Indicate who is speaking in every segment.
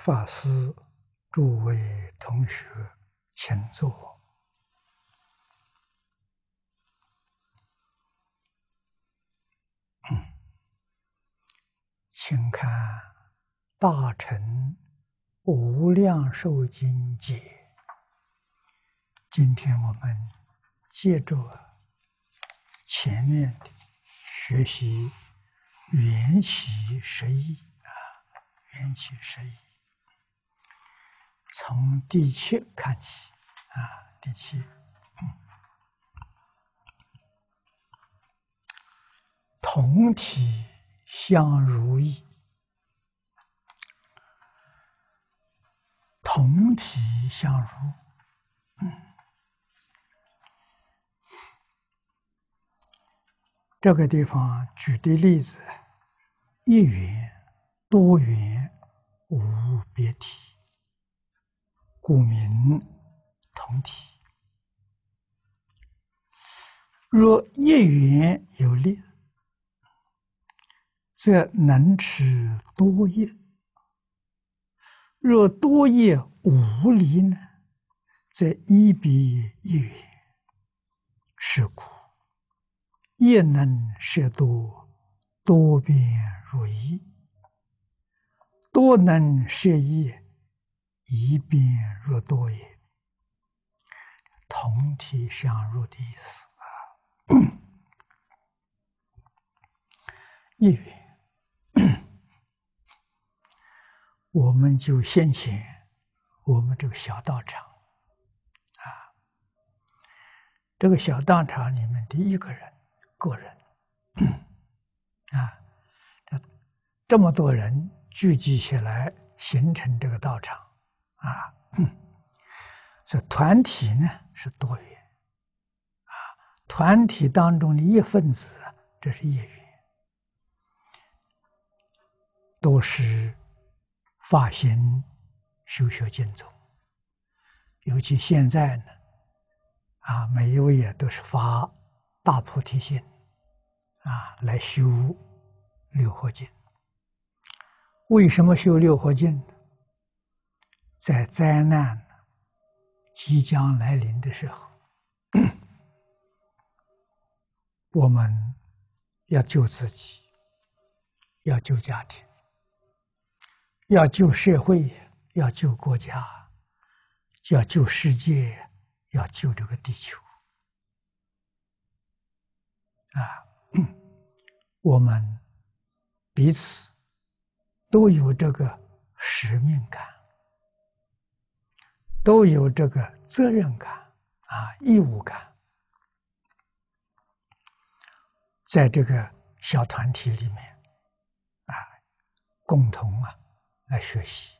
Speaker 1: 法师，诸位同学，请坐。请看《大乘无量寿经解》。今天我们接着前面的学习缘起十义缘起十义，从第七看起第七，同体相如意，同体相如。这个地方举的例子，一元、多元、无别体，故名同体。若一元有力，则能持多业；若多业无力呢，则一比一元。是故业能摄多，多变如一；多能摄一，一变如多也。同体相如的意思一元，我们就先前我们这个小道场这个小道场里面的一个人个人这么多人聚集起来形成这个道场所以团体呢是多元团体当中的一分子这是一元，都是发心修学净宗，尤其现在呢每一位也都是发大菩提心来修六合敬。为什么修六合敬？在灾难即将来临的时候，我们要救自己，要救家庭，要救社会，要救国家，要救世界，要救这个地球我们彼此都有这个使命感，都有这个责任感义务感，在这个小团体里面共同来学习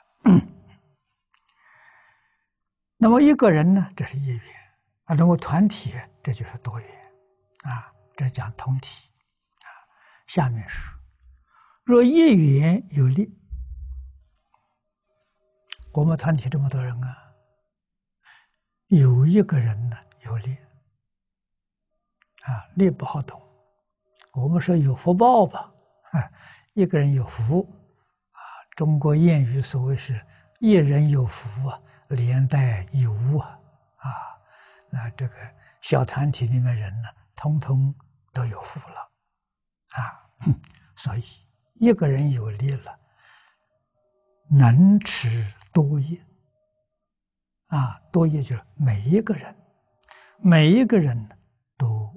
Speaker 1: 那么一个人呢，这是一元那么团体这就是多元这讲同体下面说，若一元有力，我们团体这么多人有一个人呢有力力不好懂，我们说有福报吧一个人有福中国谚语所谓是一人有福连带有物那这个小团体里面人呢，通通都有福了所以一个人有力了，能持多业多业就是每一个人都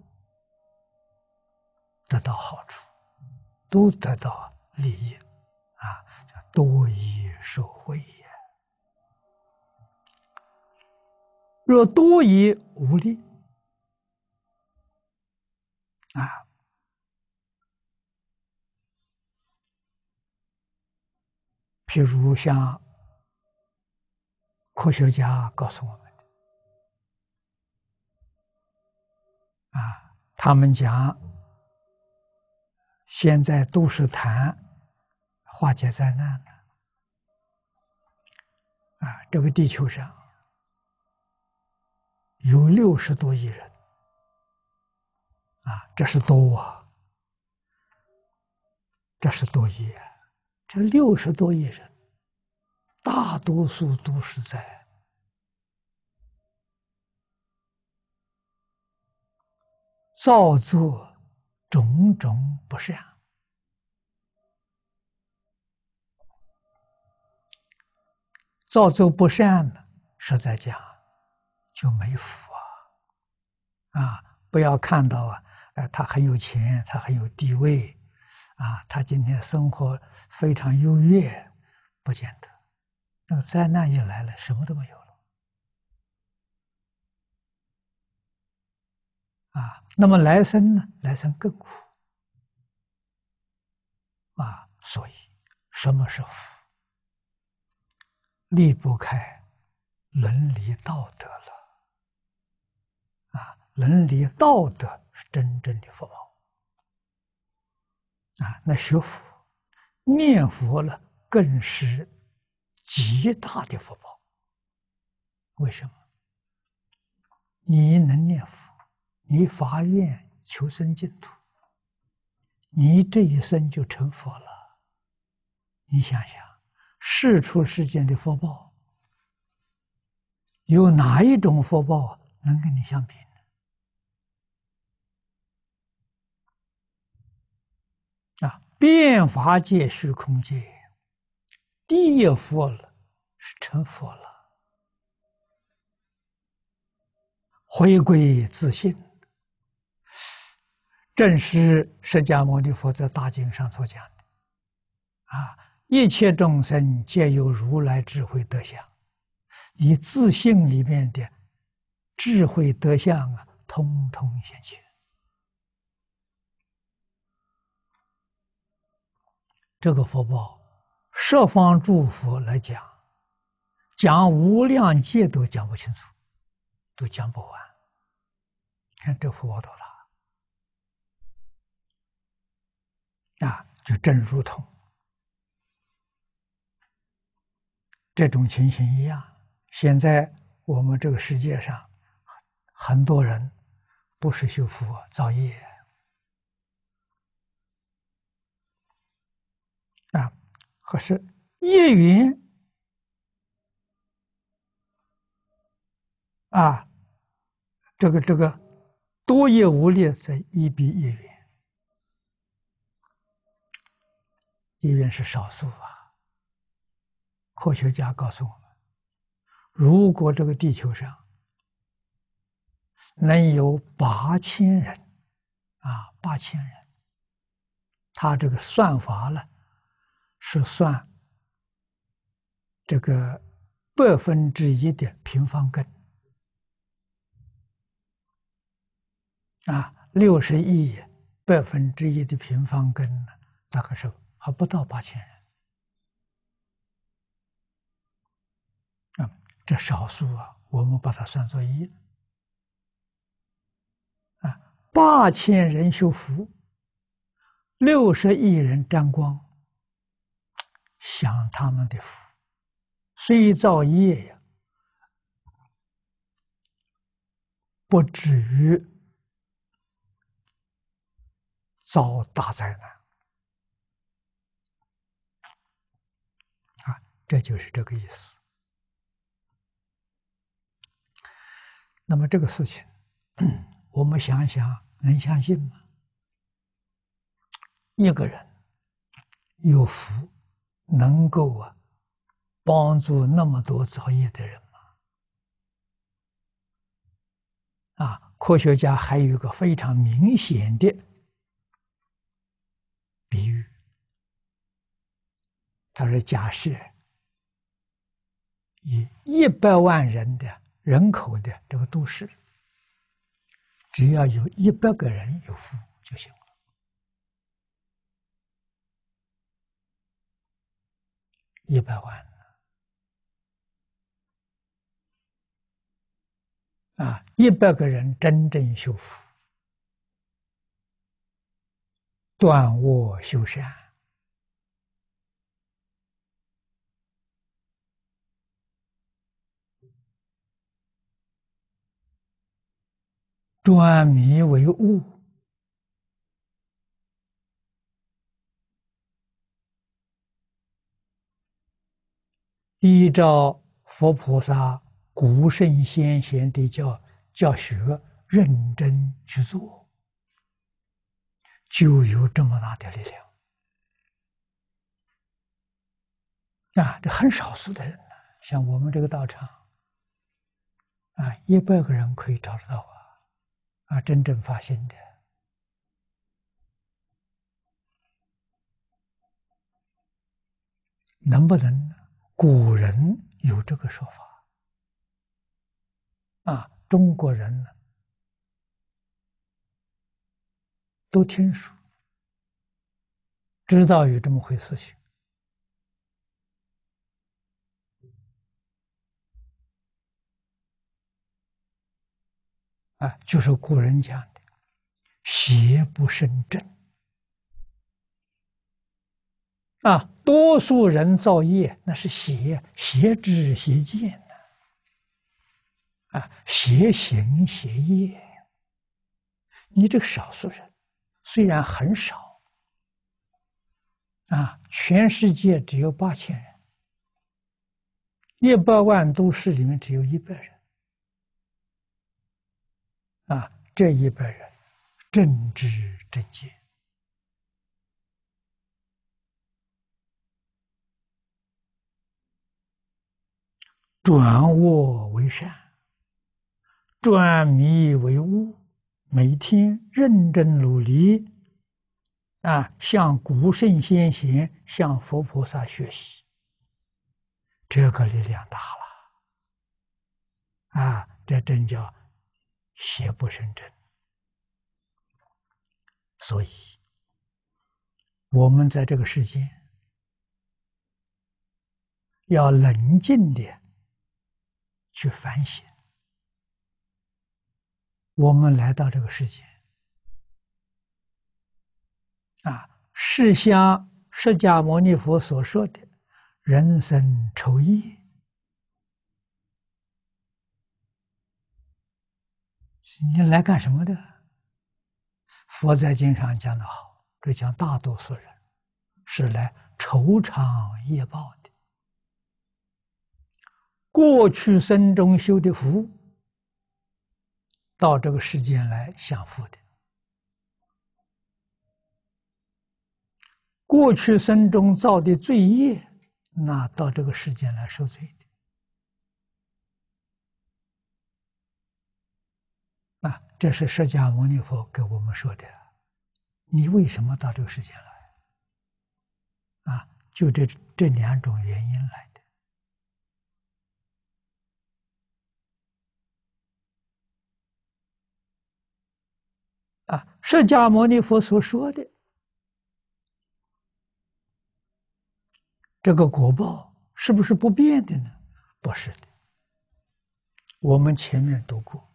Speaker 1: 得到好处，都得到利益叫多益受惠也。若多益无利譬如像科学家告诉我们的他们讲现在都是谈化解灾难的这个地球上有60多亿人这是多这是多亿这60多亿人大多数都是在造作种种不善。造作不善呢，实在讲就没福不要看到他很有钱，他很有地位他今天生活非常优越，不见得。那个灾难一来了，什么都没有了那么来生呢？来生更苦所以什么是福？离不开伦理道德了伦理道德是真正的福报那学佛念佛了，更是极大的福报。为什么？你能念佛，你发愿求生净土，你这一生就成佛了。你想想，世出世间的福报，有哪一种福报能跟你相比呢？变法界、虚空界，第一佛了，是成佛了。回归自信，正是释迦牟尼佛在大经上所讲的一切众生皆有如来智慧德相，以自信里面的智慧德相通通现前。这个福报，十方诸佛来讲无量劫都讲不清楚，都讲不完。看这福报多大就正如同这种情形一样。现在我们这个世界上很多人不是修福造业可是业缘这个多业无力在一比业缘，业缘是少数科学家告诉我们，如果这个地球上能有8000人8000人，他这个算法呢是算这个1%的平方根60亿1%的平方根呢，大概是还不到8000人这少数我们把它算作18000人修福，60亿人沾光，享他们的福，虽造业不至于遭大灾难这就是这个意思。那么这个事情我们想想能相信吗？一个人有福能够帮助那么多造业的人吗？科学家还有一个非常明显的比喻，他说假设以100万人的人口的这个都市，只要有100个人有福就行了。100万100个人真正修福，断恶修善，转迷为悟， 依照佛菩萨、古圣先贤的教学，认真去做，就有这么大的力量啊！这很少数的人呢，像我们这个道场啊，100个人可以找得到啊，真正发心的。能不能？古人有这个说法啊，中国人呢都听说，知道有这么回事情啊，就是古人讲的邪不胜正啊，多数人造业那是邪知邪见啊，邪行邪业。你这个少数人虽然很少啊，全世界只有8000人，100万都市里面只有100人啊，这100人正知正见。转恶为善，转迷为悟，每天认真努力啊，向古圣先贤、向佛菩萨学习，这个力量大了啊！这真叫邪不胜正。所以，我们在这个世间要冷静的去反省。我们来到这个世间啊，是像释迦牟尼佛所说的人生愁业，你来干什么的？佛在经上讲得好，这讲大多数人是来酬偿业报的。过去生中修的福，到这个世间来享福的；过去生中造的罪业，那到这个世间来受罪的。啊，这是释迦牟尼佛给我们说的。你为什么到这个世间来？啊，就这2种原因来的。啊，释迦牟尼佛所说的这个果报是不是不变的呢？不是的。我们前面读过，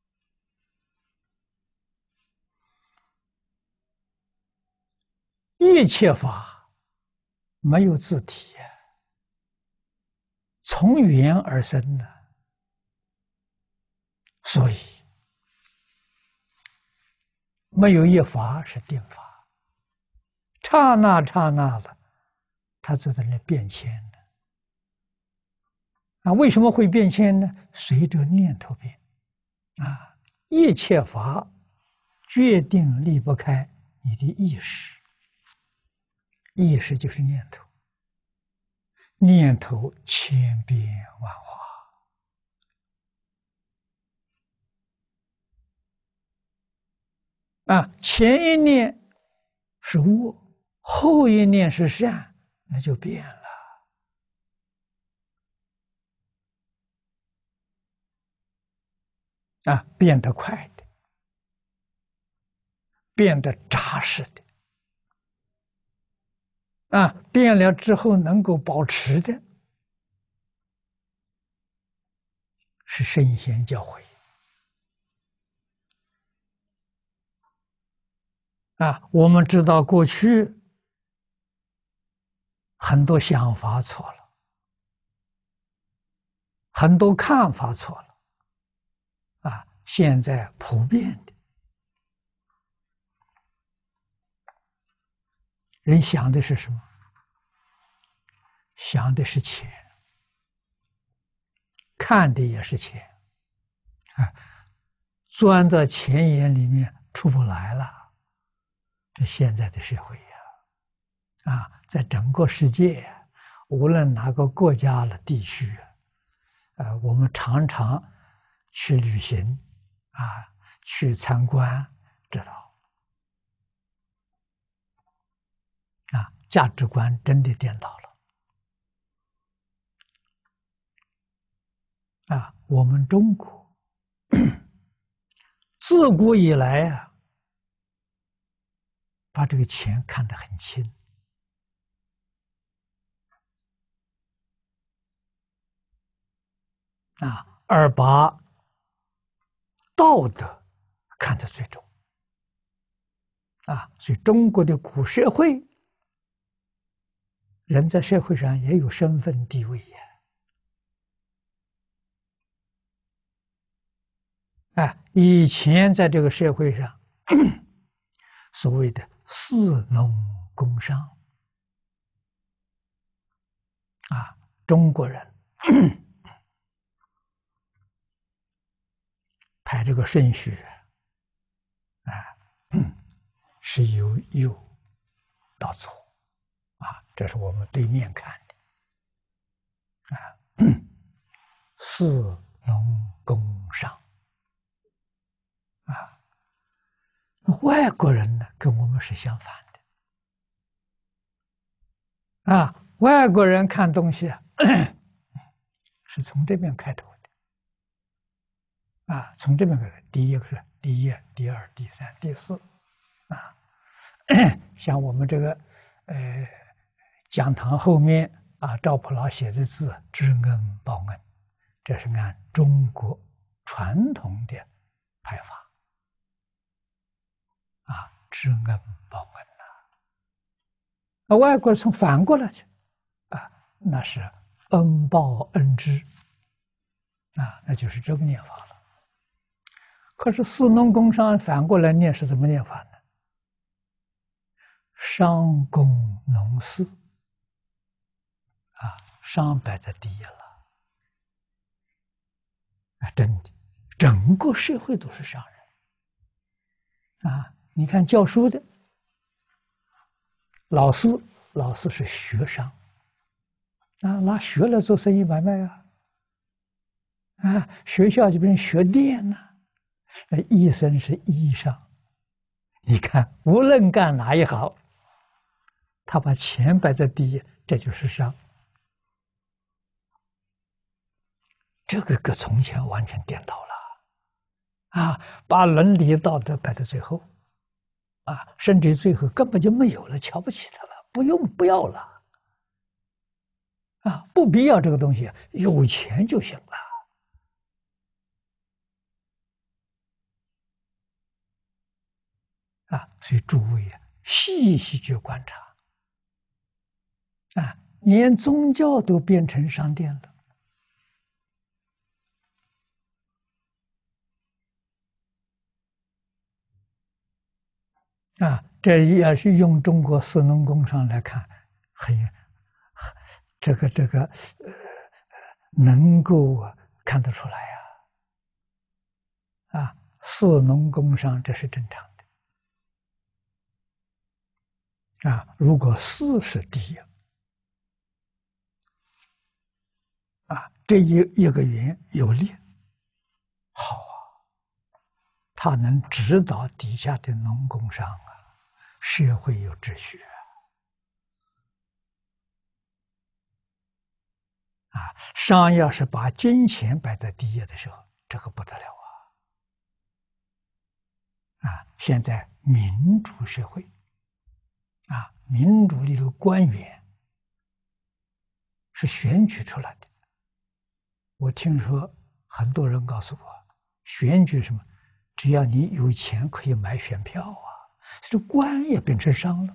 Speaker 1: 一切法没有自体，从缘而生的，所以没有一法是定法，刹那刹那的，它就在那变迁的。啊，为什么会变迁呢？随着念头变。啊，一切法决定离不开你的意识，意识就是念头，念头千变万化。啊，前一念是恶，后一念是善，那就变了。啊，变得快的，变得扎实的，啊，变了之后能够保持的，是圣贤教诲。啊，我们知道过去很多想法错了，很多看法错了，啊，现在普遍的人想的是什么？想的是钱， 看的也是钱，啊，钻到钱眼里面出不来了。这现在的社会呀，在整个世界，无论哪个国家的地区，我们常常去旅行，去参观，知道，价值观真的颠倒了。我们中国自古以来把这个钱看得很轻，而把道德看得最重，所以中国的古社会，人在社会上也有身份地位以前在这个社会上，所谓的士农工商，中国人排这个顺序是由右到左这是我们对面看的士农工商外国人呢跟我们是相反的外国人看东西是从这边开头的从这边开始，第一个是第一、第二、第三、第四像我们这个讲堂后面赵普老写的字“知恩报恩”，这是按中国传统的排法知恩报恩外国人从反过来去那是恩报恩知那就是这个念法了。可是士农工商反过来念是怎么念法呢？商工农私商摆在第一了真的，整个社会都是商人你看教书的老师是学商拿学来做生意买卖学校就变成学店医生是医商，你看无论干哪一行，他把钱摆在第一，这就是商。这个跟从前完全颠倒了把伦理道德摆在最后甚至最后根本就没有了，瞧不起他了，不要了不必要这个东西，有钱就行了所以诸位细细去观察连宗教都变成商店了这也是用中国士农工商来看，这个能够看得出来士农工商这是正常的如果士是第一这一个人有力好他能指导底下的农工商社会有秩序商要是把金钱摆在第一的时候，这个不得了现在民主社会民主里头官员是选举出来的。我听说很多人告诉我，选举什么，只要你有钱可以买选票这官也变成商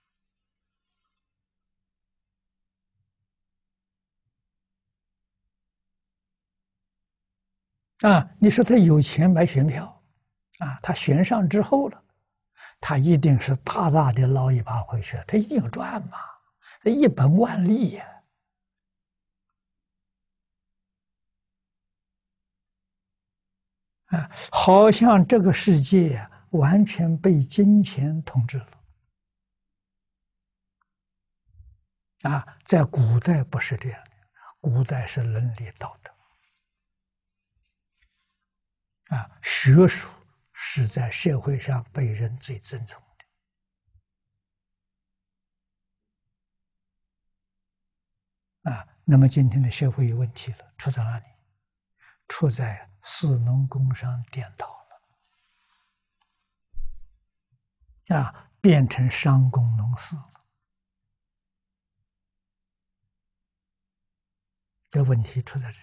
Speaker 1: 了你说他有钱买选票他选上之后了，他一定是大大的捞一把回去，他一定赚嘛，他一本万利啊，好像这个世界完全被金钱统治了。啊，在古代不是这样的，古代是伦理道德。啊，学术是在社会上被人最尊重的。啊，那么今天的社会有问题了，出在哪里？出在士农工商颠倒了。啊，变成商工农事了。这问题出在这里。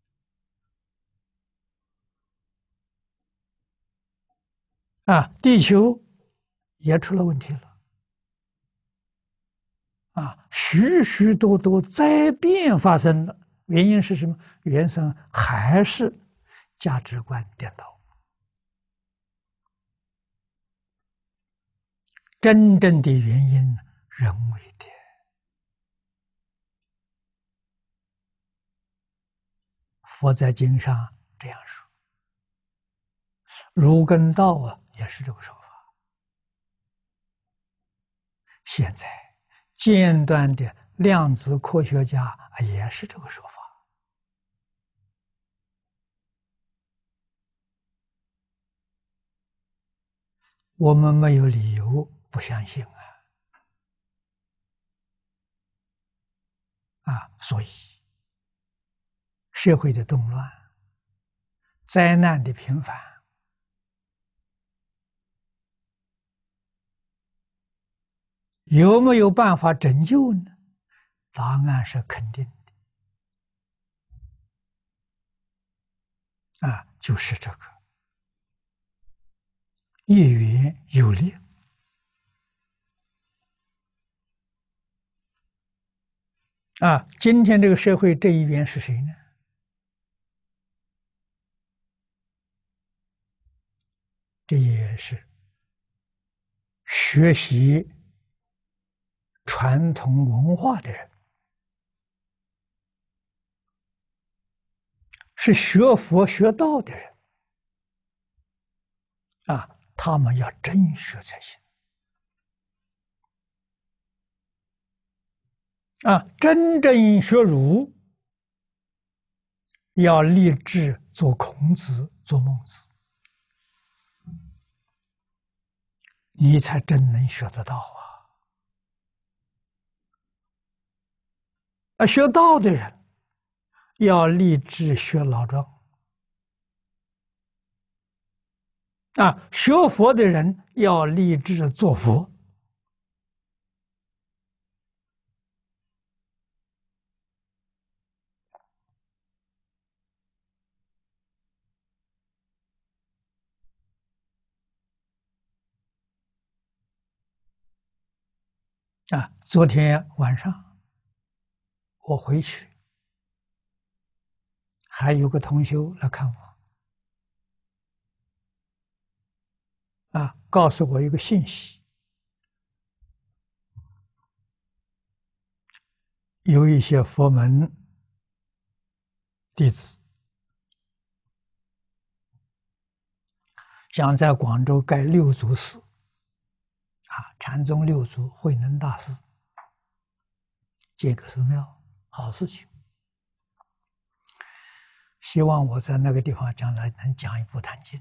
Speaker 1: 啊，地球也出了问题了。啊，许许多多灾变发生了，原因是什么？原生还是价值观颠倒。真正的原因人为的。佛在经上这样说，儒跟道啊也是这个说法。现在尖端的量子科学家也是这个说法。我们没有理由不相信所以社会的动乱、灾难的频繁，有没有办法拯救呢？答案是肯定的。就是这个业缘有力。今天这个社会这一员是谁呢？这也是学习传统文化的人，是学佛学道的人。他们要真学才行。真正学儒，要立志做孔子、做孟子，你才真能学得到学道的人要立志学老庄，学佛的人要立志做佛。昨天晚上我回去，还有个同修来看我，告诉我一个信息，有一些佛门弟子想在广州盖六祖寺，禅宗六祖慧能大师建个寺庙，好事情。希望我在那个地方将来能讲一部《坛经》，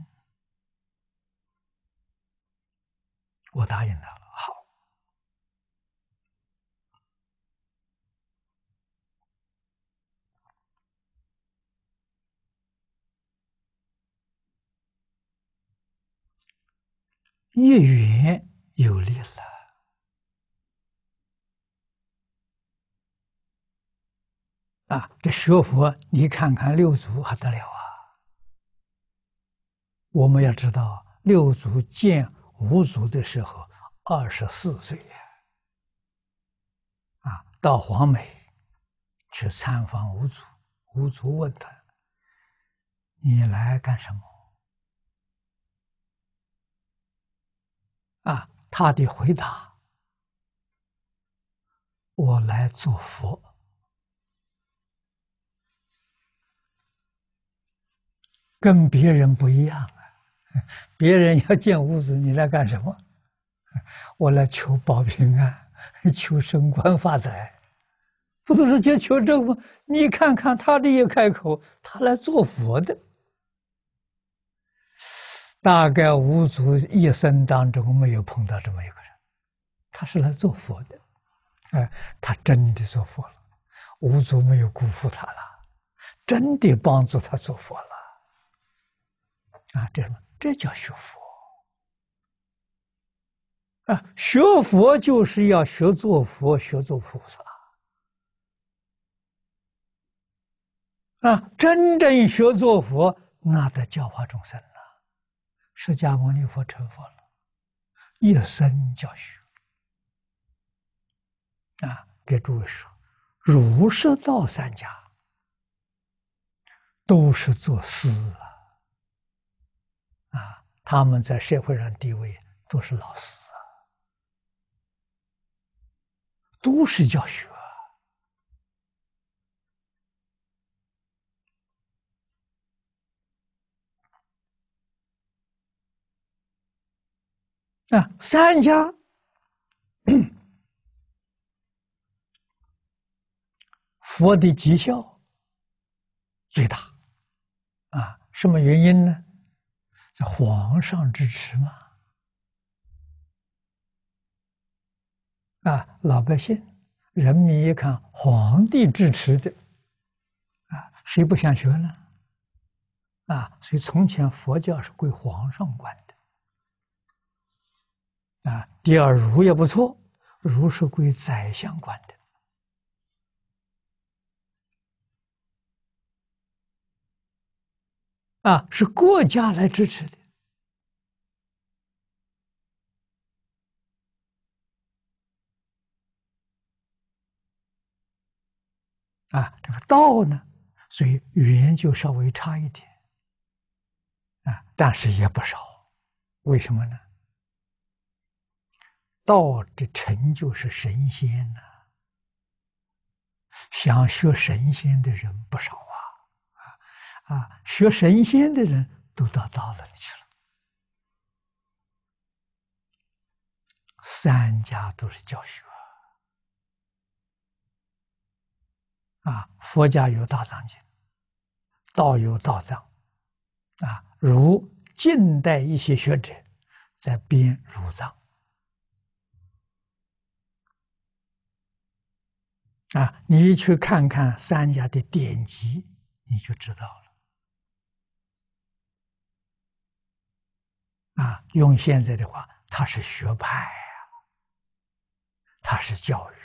Speaker 1: 我答应他了。好，业缘有力了。这学佛，你看看六祖还得了啊！我们要知道，六祖见五祖的时候24岁到黄梅去参访五祖，五祖问他：“你来干什么？”他的回答：“我来做佛。” 跟别人不一样啊！别人要见五祖，你来干什么？我来求保平安，求升官发财，不都是求这个吗？你看看他这一开口，他来做佛的。大概五祖一生当中没有碰到这么一个人，他是来做佛的，他真的做佛了，五祖没有辜负他了，真的帮助他做佛了，这叫学佛学佛就是要学做佛，学做菩萨真正学做佛，那得教化众生了。释迦牟尼佛成佛了，一生教学给诸位说，儒释道三家都是做师他们在社会上地位都是老师都是教学三家佛的绩效最大什么原因呢？这皇上支持嘛老百姓人民一看皇帝支持的谁不想学呢？所以从前佛教是归皇上管的第二儒也不错，儒是归宰相管的是国家来支持的这个道呢，所以语言就稍微差一点但是也不少。为什么呢？道的成就是神仙想学神仙的人不少学神仙的人都到道了里去了。三家都是教学佛家有大藏经，道有道藏如近代一些学者在编儒藏你去看看三家的典籍，你就知道了用现在的话，它是学派它是教育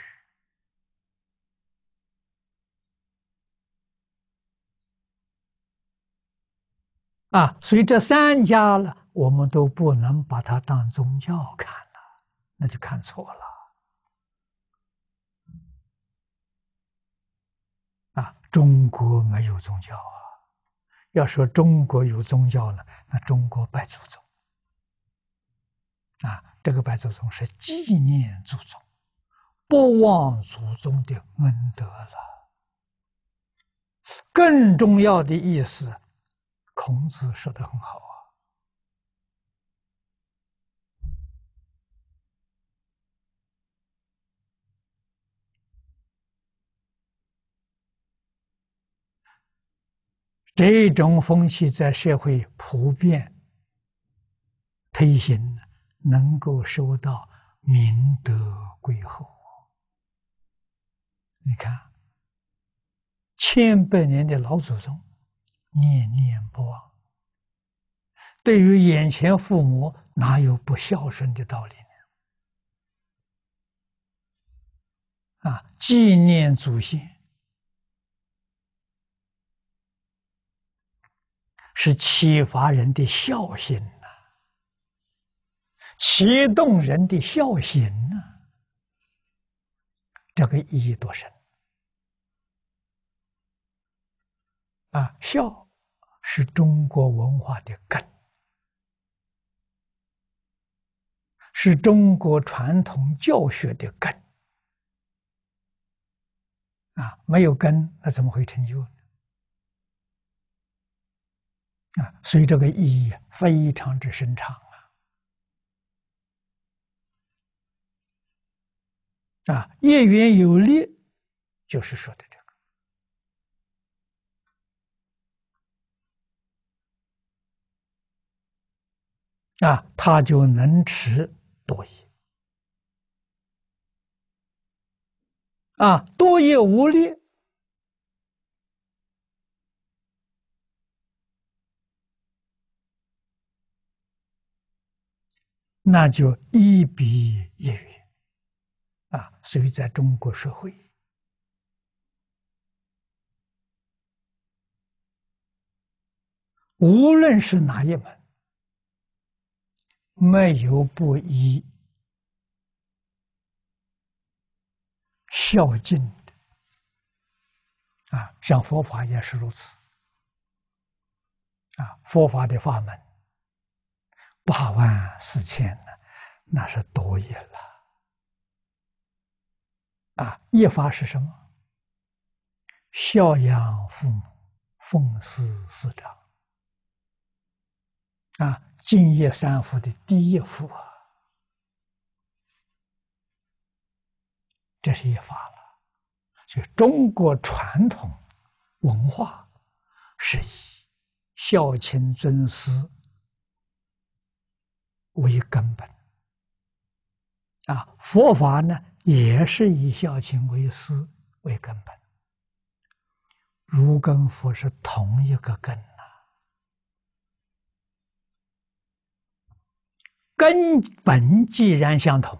Speaker 1: 所以这三家了，我们都不能把它当宗教看了，那就看错了中国没有宗教要说中国有宗教呢，那中国拜祖宗这个拜祖宗是纪念祖宗，不忘祖宗的恩德了。更重要的意思，孔子说得很好这种风气在社会普遍推行，能够受到明德归厚。你看千百年的老祖宗念念不忘，对于眼前父母哪有不孝顺的道理呢？纪念祖先是启发人的孝心启动人的孝心这个意义多深孝是中国文化的根，是中国传统教学的根没有根，那怎么会成就呢？ 所以这个意义非常之深长业缘有力，就是说的这个他就能持多业多业无力，那就一比一缘所以在中国社会，无论是哪一门，没有不依孝敬的像佛法也是如此佛法的法门84000呢，那是多业了业法是什么？孝养父母，奉事师长敬业三福的第一福这是业法了。所以中国传统文化是以孝亲尊师为根本佛法呢也是以孝亲为师为根本，儒跟佛是同一个根根本既然相同，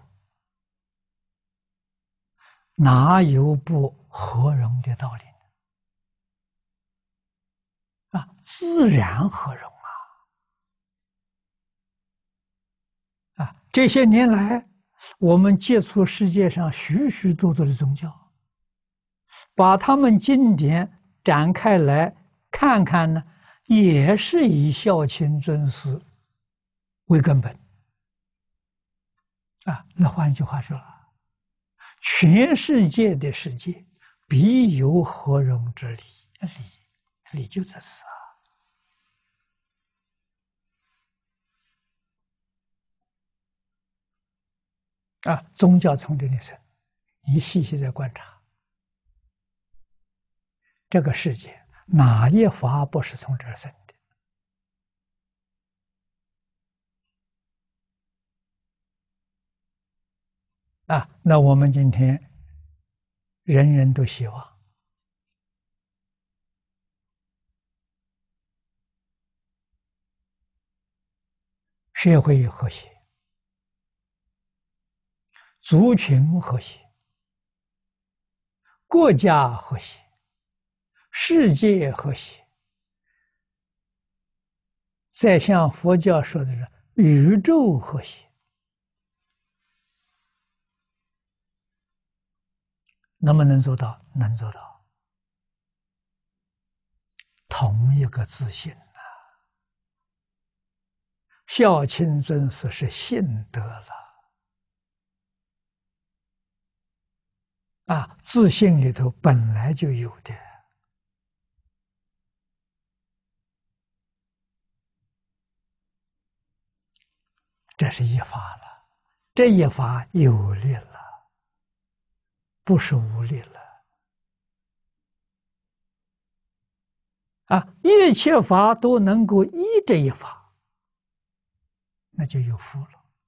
Speaker 1: 哪有不和融的道理呢？自然和融这些年来，我们接触世界上许许多多的宗教，把他们经典展开来看看呢，也是以孝亲尊师为根本那换句话说，全世界的世界必有和融之理，理就在此宗教从这里生，你细细在观察这个世界，哪一法不是从这儿生的那我们今天人人都希望社会和谐，族群和谐，国家和谐，世界和谐，再像佛教说的是宇宙和谐，能不能做到？能做到。同一个自信孝亲尊师是信德了自信里头本来就有的这是一法了，这一法有力了，不是无力了一切法都能够依这一法，那就有福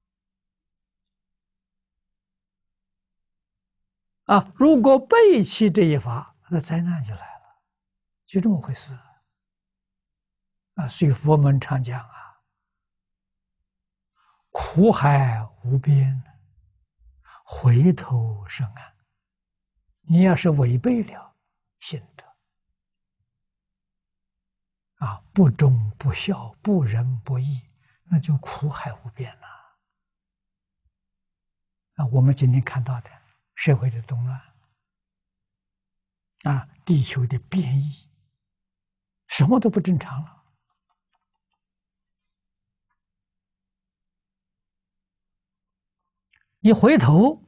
Speaker 1: 了如果背弃这一法，那灾难就来了，就这么回事所以佛门常讲苦海无边，回头是岸。你要是违背了信德不忠不孝，不仁不义，那就苦海无边了我们今天看到的社会的动乱地球的变异，什么都不正常了。你回头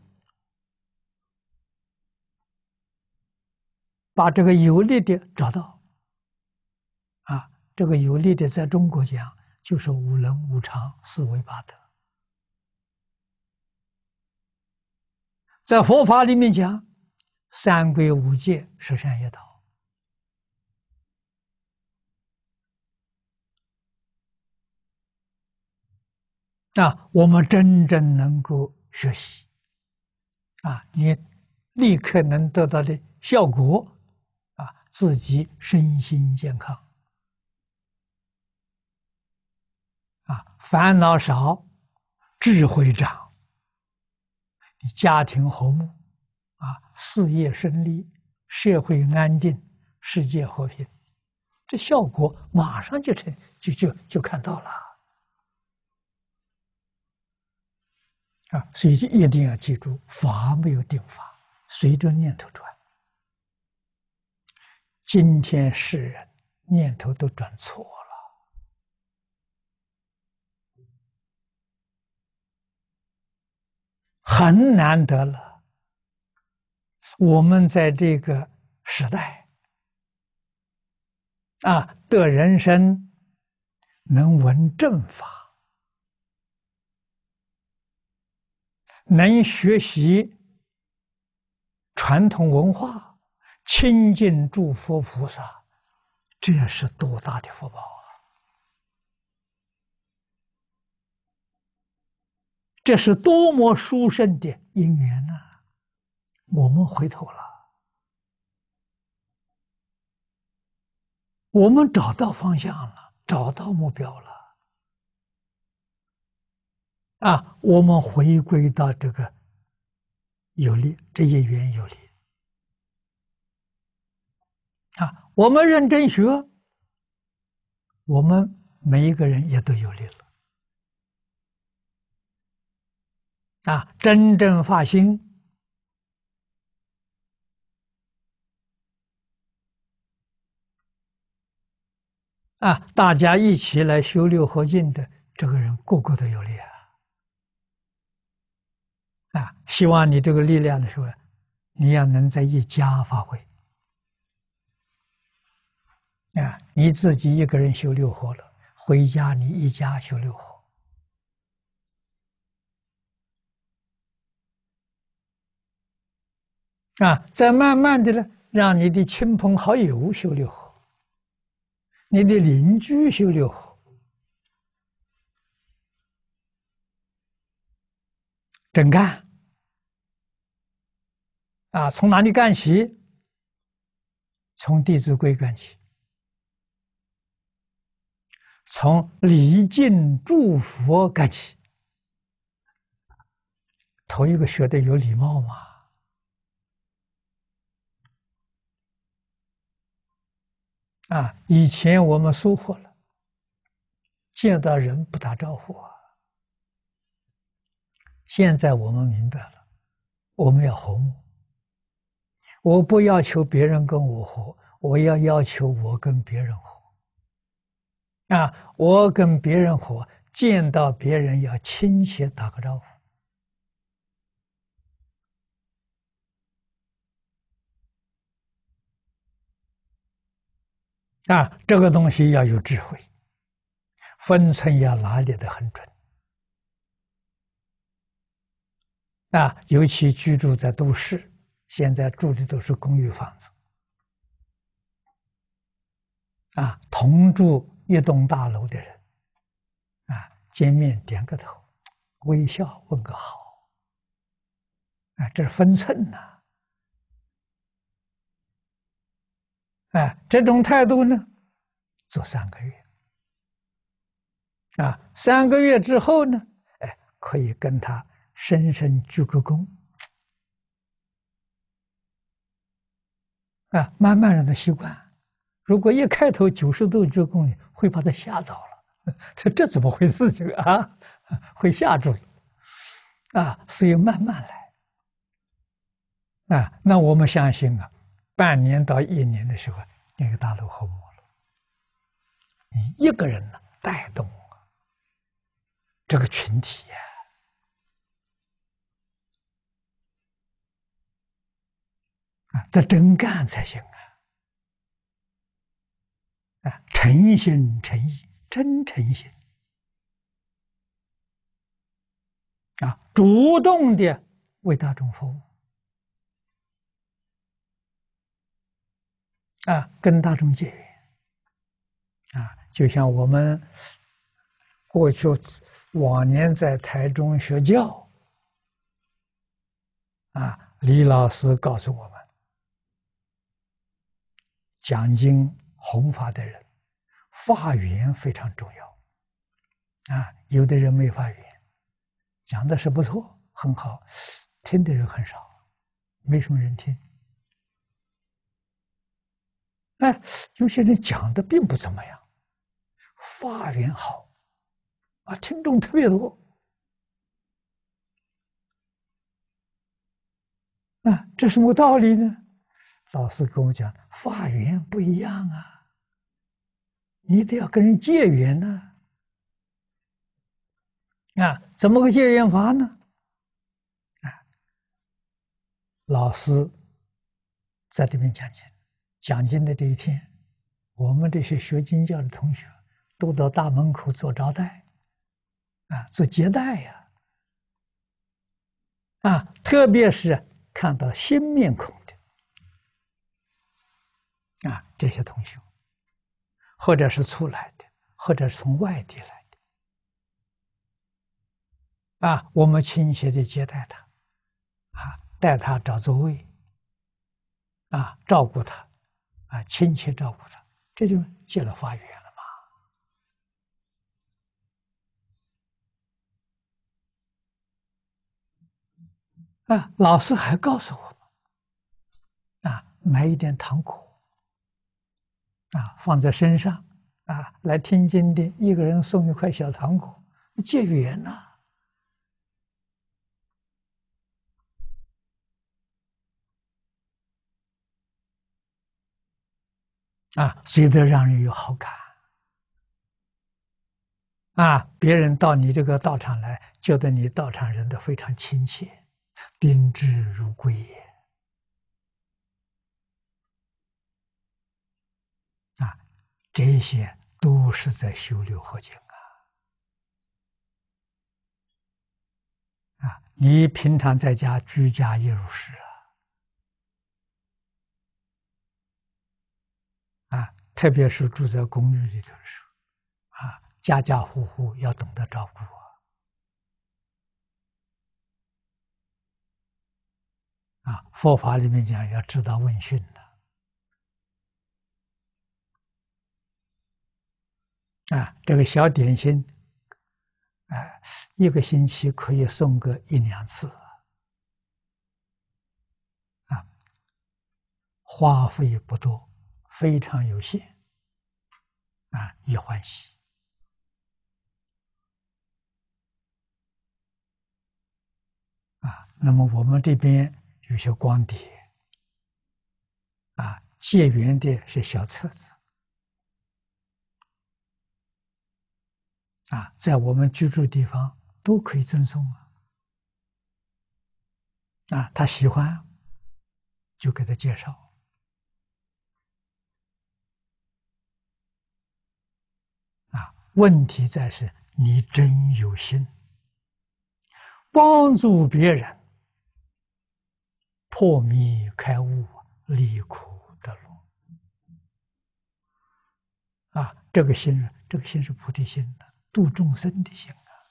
Speaker 1: 把这个有利的找到这个有力的，在中国讲就是五伦五常四维八德，在佛法里面讲三归五戒十善业道。我们真正能够学习，你立刻能得到的效果，自己身心健康，烦恼少，智慧长，你家庭和睦，事业顺利，社会安定，世界和平，这效果马上就看到了。所以就一定要记住，法没有定法，随着念头转。今天世人念头都转错了，很难得了。我们在这个时代，的人生能闻正法，能学习传统文化，亲近诸佛菩萨，这是多大的福报啊！这是多么殊胜的因缘啊！我们回头了，我们找到方向了，找到目标了。我们回归到这个有利，这一缘有利。我们认真学，我们每一个人也都有利了。真正发心，大家一起来修六合敬的这个人，个个都有利希望你这个力量的时候，你要能在一家发挥。你自己一个人修六合了，回家你一家修六合。再慢慢的呢，让你的亲朋好友修六合，你的邻居修六合，真干。从哪里干起？从《弟子规》干起，从礼敬诸佛干起。头一个学的有礼貌嘛？以前我们疏忽了，见到人不打招呼现在我们明白了，我们要和睦。我不要求别人跟我和，我要求我跟别人和。我跟别人和，见到别人要亲切打个招呼。这个东西要有智慧，分寸要拿捏得很准。尤其居住在都市，现在住的都是公寓房子，同住一栋大楼的人，见面点个头，微笑问个好，这是分寸呐。这种态度呢，做3个月。3个月之后呢，可以跟他深深鞠个躬，慢慢让他习惯。如果一开头90度鞠躬，会把他吓到了，这怎么回事情会吓住了，所以慢慢来。那我们相信半年到1年的时候，那个大楼和睦了。你一个人呢，带动这个群体这真干才行啊，诚心诚意，真诚心啊，主动的为大众服务啊，跟大众结缘啊，就像我们过去往年在台中学教啊，李老师告诉我们，讲经弘法的人，法缘非常重要啊。有的人没法缘，讲的是不错，很好，听的人很少，没什么人听。哎，有些人讲的并不怎么样，法缘好啊，听众特别多啊，这什么道理呢？老师跟我讲，法缘不一样啊，你得要跟人结缘呢。啊，怎么个结缘法呢？啊，老师在这边讲经，讲经的这一天，我们这些学经教的同学都到大门口做招待，啊，做接待呀，啊，特别是看到新面孔的，啊，这些同学，或者是出来的，或者是从外地来的，啊，我们亲切的接待他，啊，带他找座位，啊，照顾他，啊，亲切照顾他，这就结了法缘了嘛。啊，老师还告诉我们，啊，买一点糖果，啊，放在身上，啊，来听经的一个人送一块小糖果，结缘呐。啊，觉得让人有好感。啊，别人到你这个道场来，觉得你道场人都非常亲切，宾至如归也。啊，这些都是在修六合敬啊！啊，你平常在家居家也如是啊！啊，特别是住在公寓里头的时候，啊，家家户户要懂得照顾啊！佛法里面讲要知道问讯的啊，这个小点心，哎，一个星期可以送个一两次啊，花费不多，非常有限啊，也欢喜啊。那么我们这边有些光碟啊，结缘的是小册子啊，在我们居住地方都可以赠送啊，他喜欢就给他介绍啊。问题在是你真有心帮助别人破迷开悟，离苦得乐啊！这个心是菩提心的，度众生的心啊。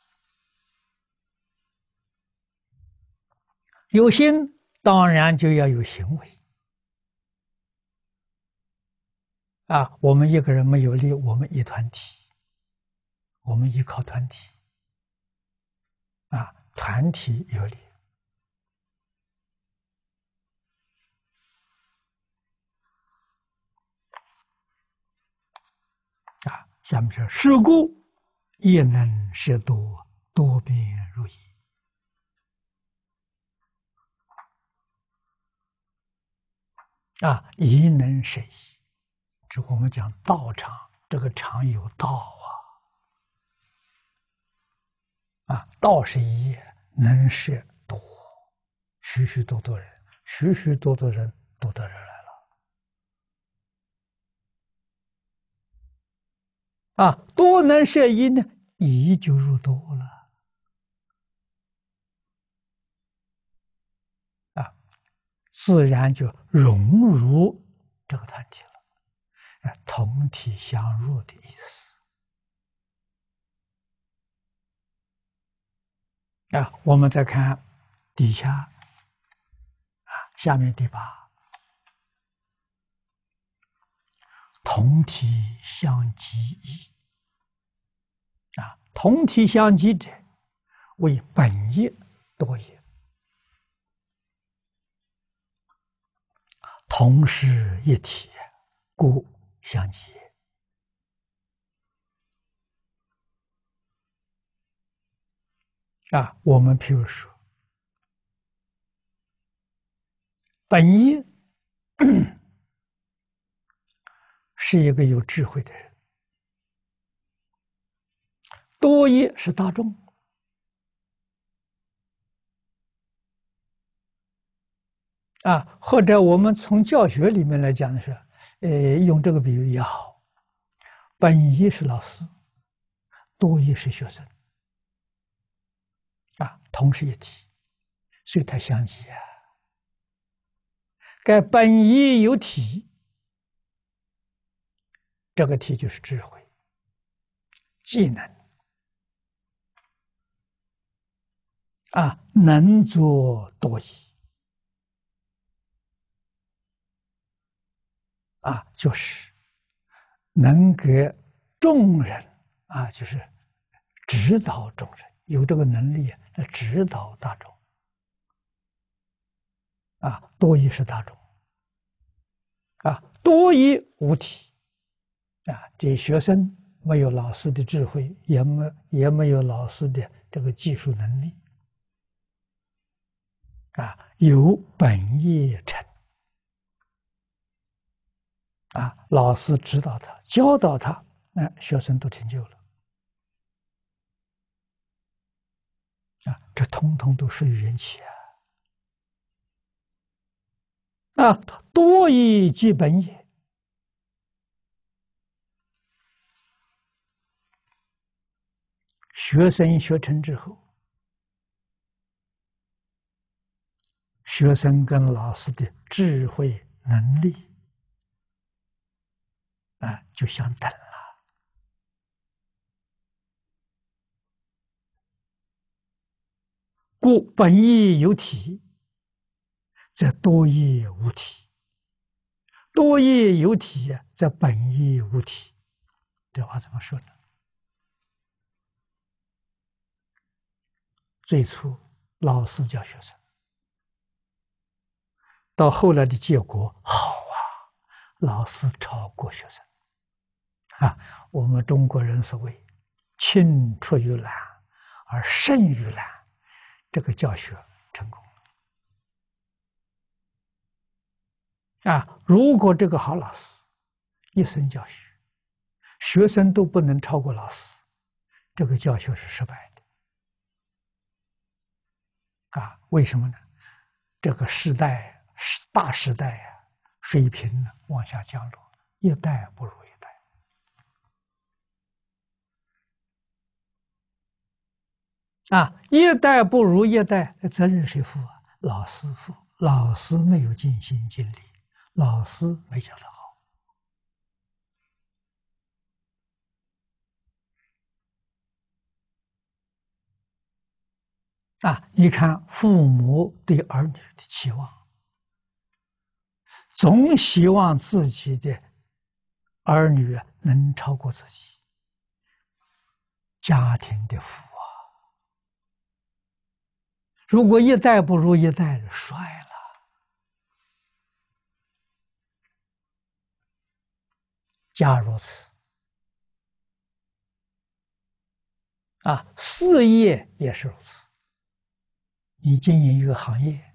Speaker 1: 有心当然就要有行为啊。我们一个人没有力，我们一团体，我们依靠团体啊，团体有力啊。下面说是故亦能识多，多变如意啊，亦能识一。这我们讲道场，这个场有道啊，道是一，能识多，许许多多人，许许多多人都到这儿来了多能摄一呢，一就入多了自然就融入这个团体了，同体相入的意思我们再看底下下面第8，同体相即义同体相即者，为本业多也。同是一体，故相即也。我们譬如说，本业是一个有智慧的人，多业是大众或者我们从教学里面来讲的是，用这个比喻也好，本业是老师，多业是学生同是一体，所以它相即该本业有体，这个体就是智慧、技能能作多义就是能给众人就是指导众人，有这个能力来指导大众多义是大众多义无体这学生没有老师的智慧，也没有老师的这个技术能力有本业成老师指导他，教导他，学生都成就了这通通都是缘起多义即本也。学生学成之后，学生跟老师的智慧能力就相等了。故本义有体，则多义无体；多义有体，则本义无体。这话怎么说呢？最初老师教学生，到后来的结果好老师超过学生我们中国人所谓青出于蓝而胜于蓝，这个教学成功如果这个好老师一生教学，学生都不能超过老师，这个教学是失败的为什么呢？这个时代大时代水平往下降落，一代不如一代一代不如一代，责任谁负老师负。老师没有尽心尽力，老师没教得好你看父母对儿女的期望，总希望自己的儿女能超过自己，家庭的福如果一代不如一代，衰了家如此事业也是如此。你经营一个行业，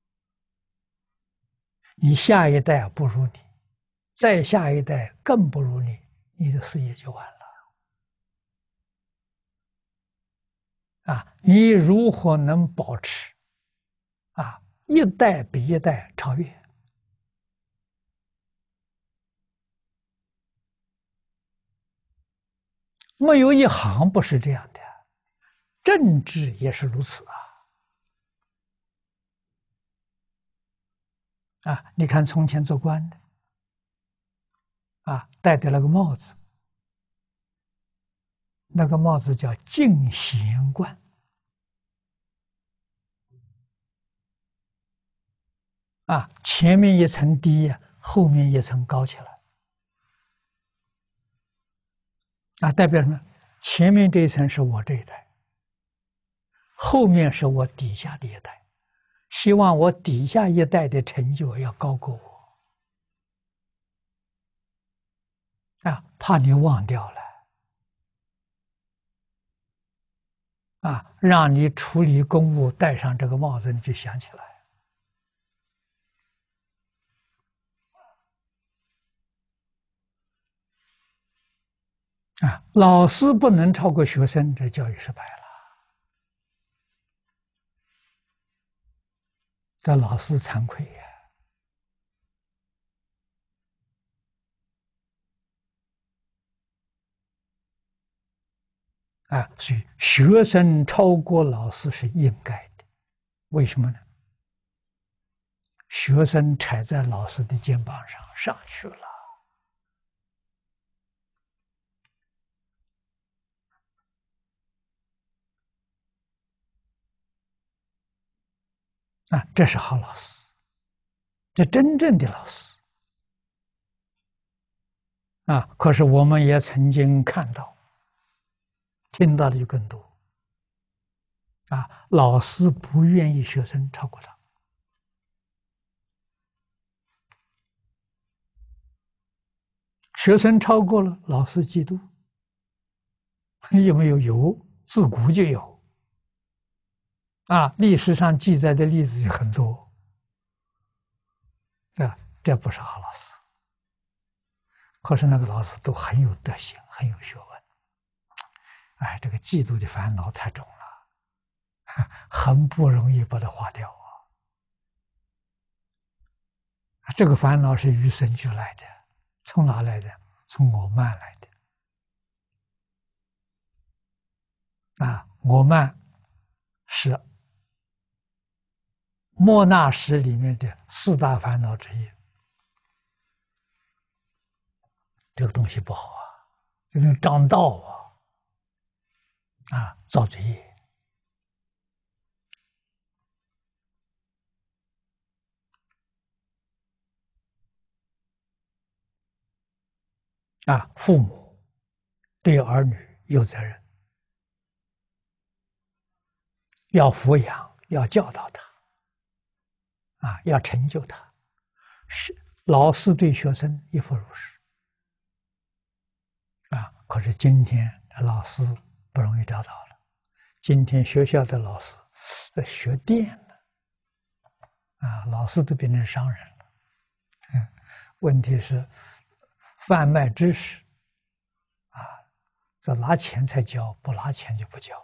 Speaker 1: 你下一代不如你，再下一代更不如你，你的事业就完了你如何能保持一代比一代超越没有一行不是这样的，政治也是如此你看从前做官的戴的那个帽子，那个帽子叫进贤冠前面一层低后面一层高起来代表什么？前面这一层是我这一代，后面是我底下的一代，希望我底下一代的成就要高过我怕你忘掉了让你处理公务戴上这个帽子，你就想起来老师不能超过学生，这教育失败了。这老师惭愧所以学生超过老师是应该的。为什么呢？学生踩在老师的肩膀上去了这是好老师，这真正的老师可是我们也曾经看到、听到的就更多老师不愿意学生超过他学生超过了，老师嫉妒，有没有？有，自古就有历史上记载的例子就很多这不是好老师。可是那个老师都很有德行，很有学问。这个嫉妒的烦恼太重了，很不容易把它化掉这个烦恼是与生俱来的，从哪来的？从我慢来的我慢是莫那识里面的4大烦恼之一。这个东西不好这个长道造罪业父母对儿女有责任，要抚养，要教导他要成就他。是老师对学生亦复如是可是今天老师不容易找到了，今天学校的老师学电了老师都变成商人了问题是贩卖知识这拿钱才教，不拿钱就不教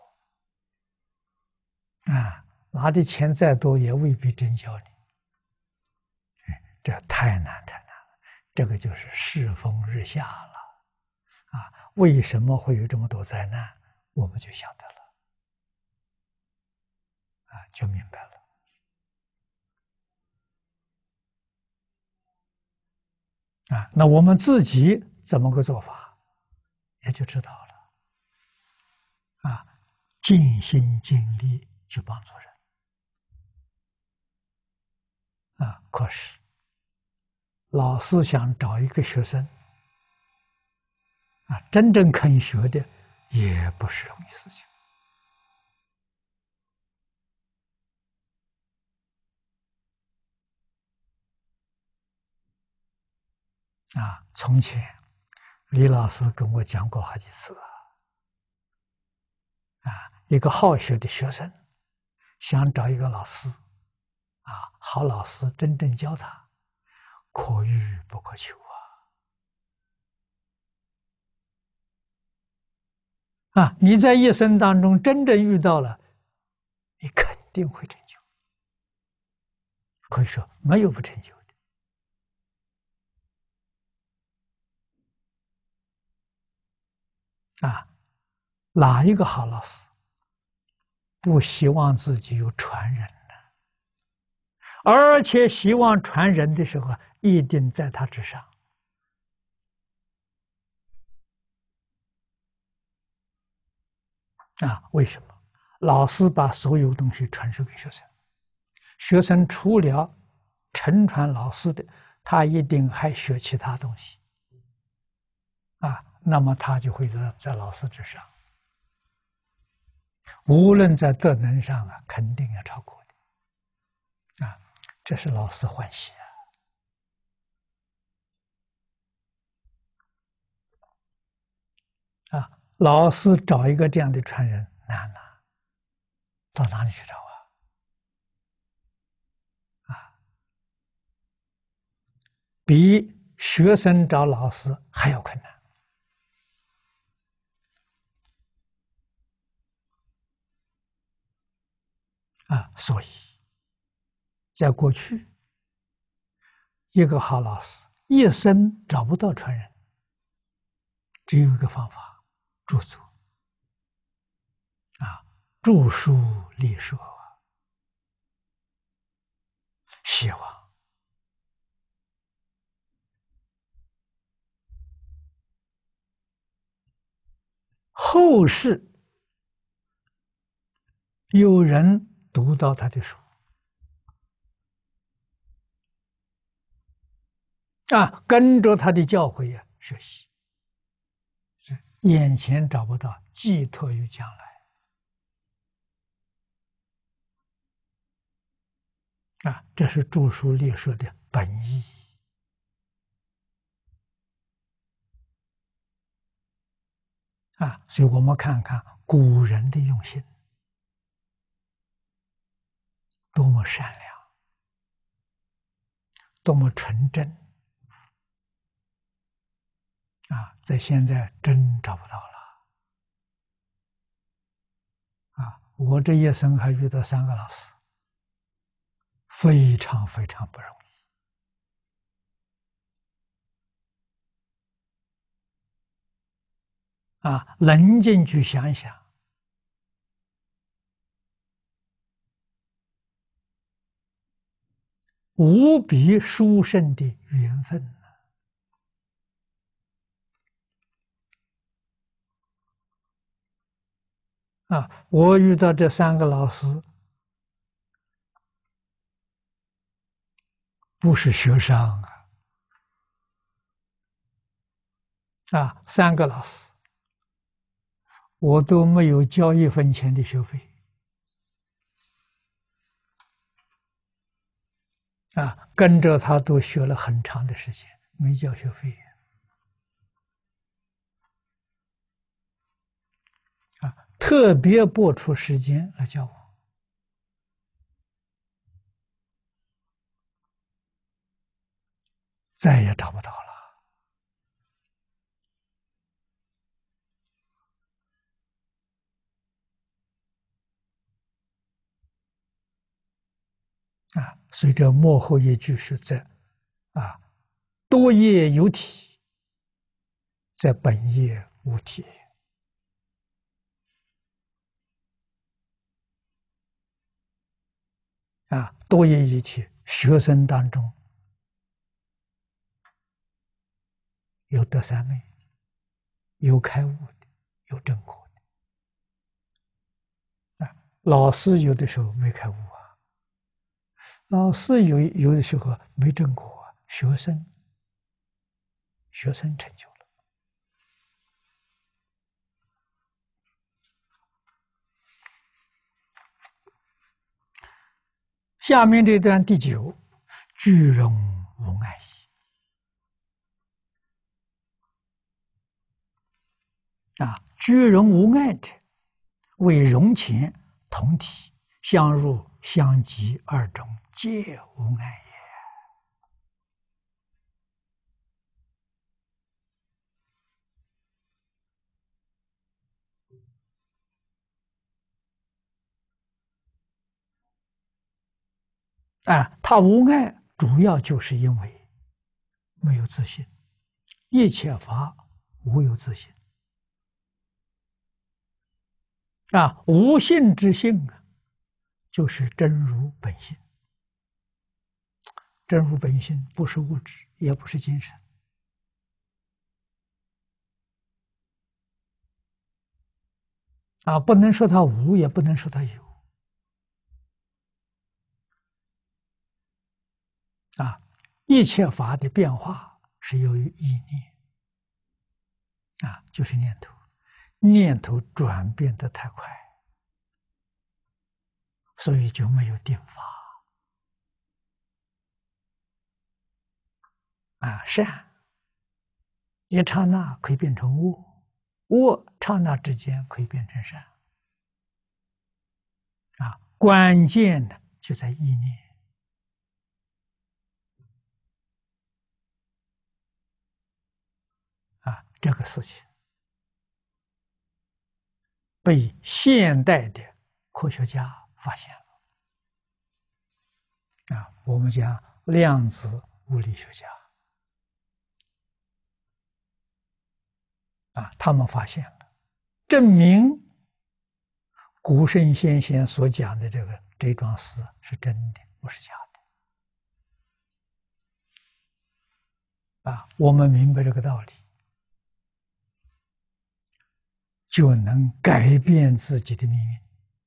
Speaker 1: 拿的钱再多也未必真教你这太难太难了，这个就是世风日下了为什么会有这么多灾难？我们就晓得了就明白了那我们自己怎么个做法，也就知道了尽心尽力去帮助人可是老师想找一个学生真正肯学的也不是容易事情从前李老师跟我讲过好几次一个好学的学生想找一个老师好老师真正教他，可遇不可求你在一生当中真正遇到了，你肯定会成就，可以说没有不成就的哪一个好老师不希望自己有传人呢？而且希望传人的时候，一定在他之上。为什么？老师把所有东西传授给学生，学生除了承传老师的，他一定还学其他东西。那么他就会在老师之上，无论在德能上肯定要超过的。这是老师欢喜老师找一个这样的传人难了，到哪里去找比学生找老师还要困难所以在过去，一个好老师一生找不到传人，只有一个方法：著作著书立说。希望后世有人读到他的书跟着他的教诲学习，眼前找不到，寄托于将来这是著书立说的本意所以我们看看古人的用心多么善良，多么纯真在现在真找不到了我这一生还遇到3个老师，非常非常不容易冷静去想一想，无比殊胜的缘分我遇到这3个老师，不是学生3个老师，我都没有交1分钱的学费跟着他都学了很长的时间，没交学费特别拨出时间来教我，再也找不到了所以这幕后一句是在多业有体，在本业无体多业一体，学生当中有得三昧，有开悟的，有正果的老师有的时候没开悟老师有的时候没正果学生成就了。下面这段第9，居容无碍居容无碍者，为容前同体相入相即2种皆无碍他无碍主要就是因为没有自信，一切法无有自信无性之性啊，就是真如本性。真如本性不是物质，也不是精神。不能说它无，也不能说它有。一切法的变化是由于意念。就是念头，念头转变得太快，所以就没有定法。善一刹那可以变成恶，恶刹那之间可以变成善。关键呢就在意念。这个事情被现代的科学家发现了。我们讲量子物理学家他们发现了，证明古圣先贤所讲的这桩事是真的，不是假的。我们明白这个道理，就能改变自己的命运，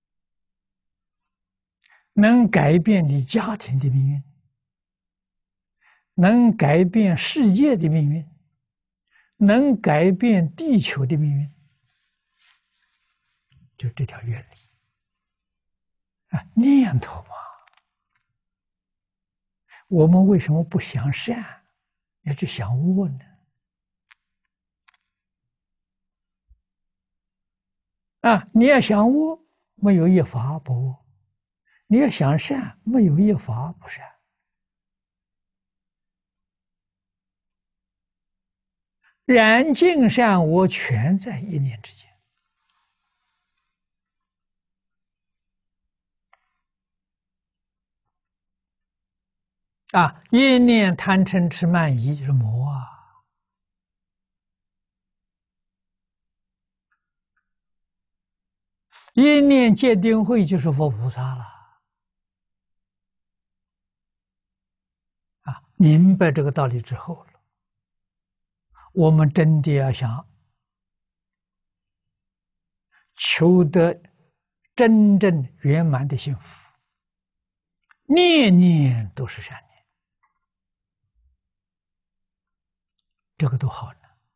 Speaker 1: 能改变你家庭的命运，能改变世界的命运，能改变地球的命运。就这条原理。念头嘛，我们为什么不想善，要去想恶呢？你要想恶，没有一法不恶；你要想善，没有一法不善。染净善恶全在一念之间。一念贪嗔痴慢疑就是魔一念戒定慧就是佛菩萨了。明白这个道理之后了，我们真的要想求得真正圆满的幸福，念念都是善念，这个都好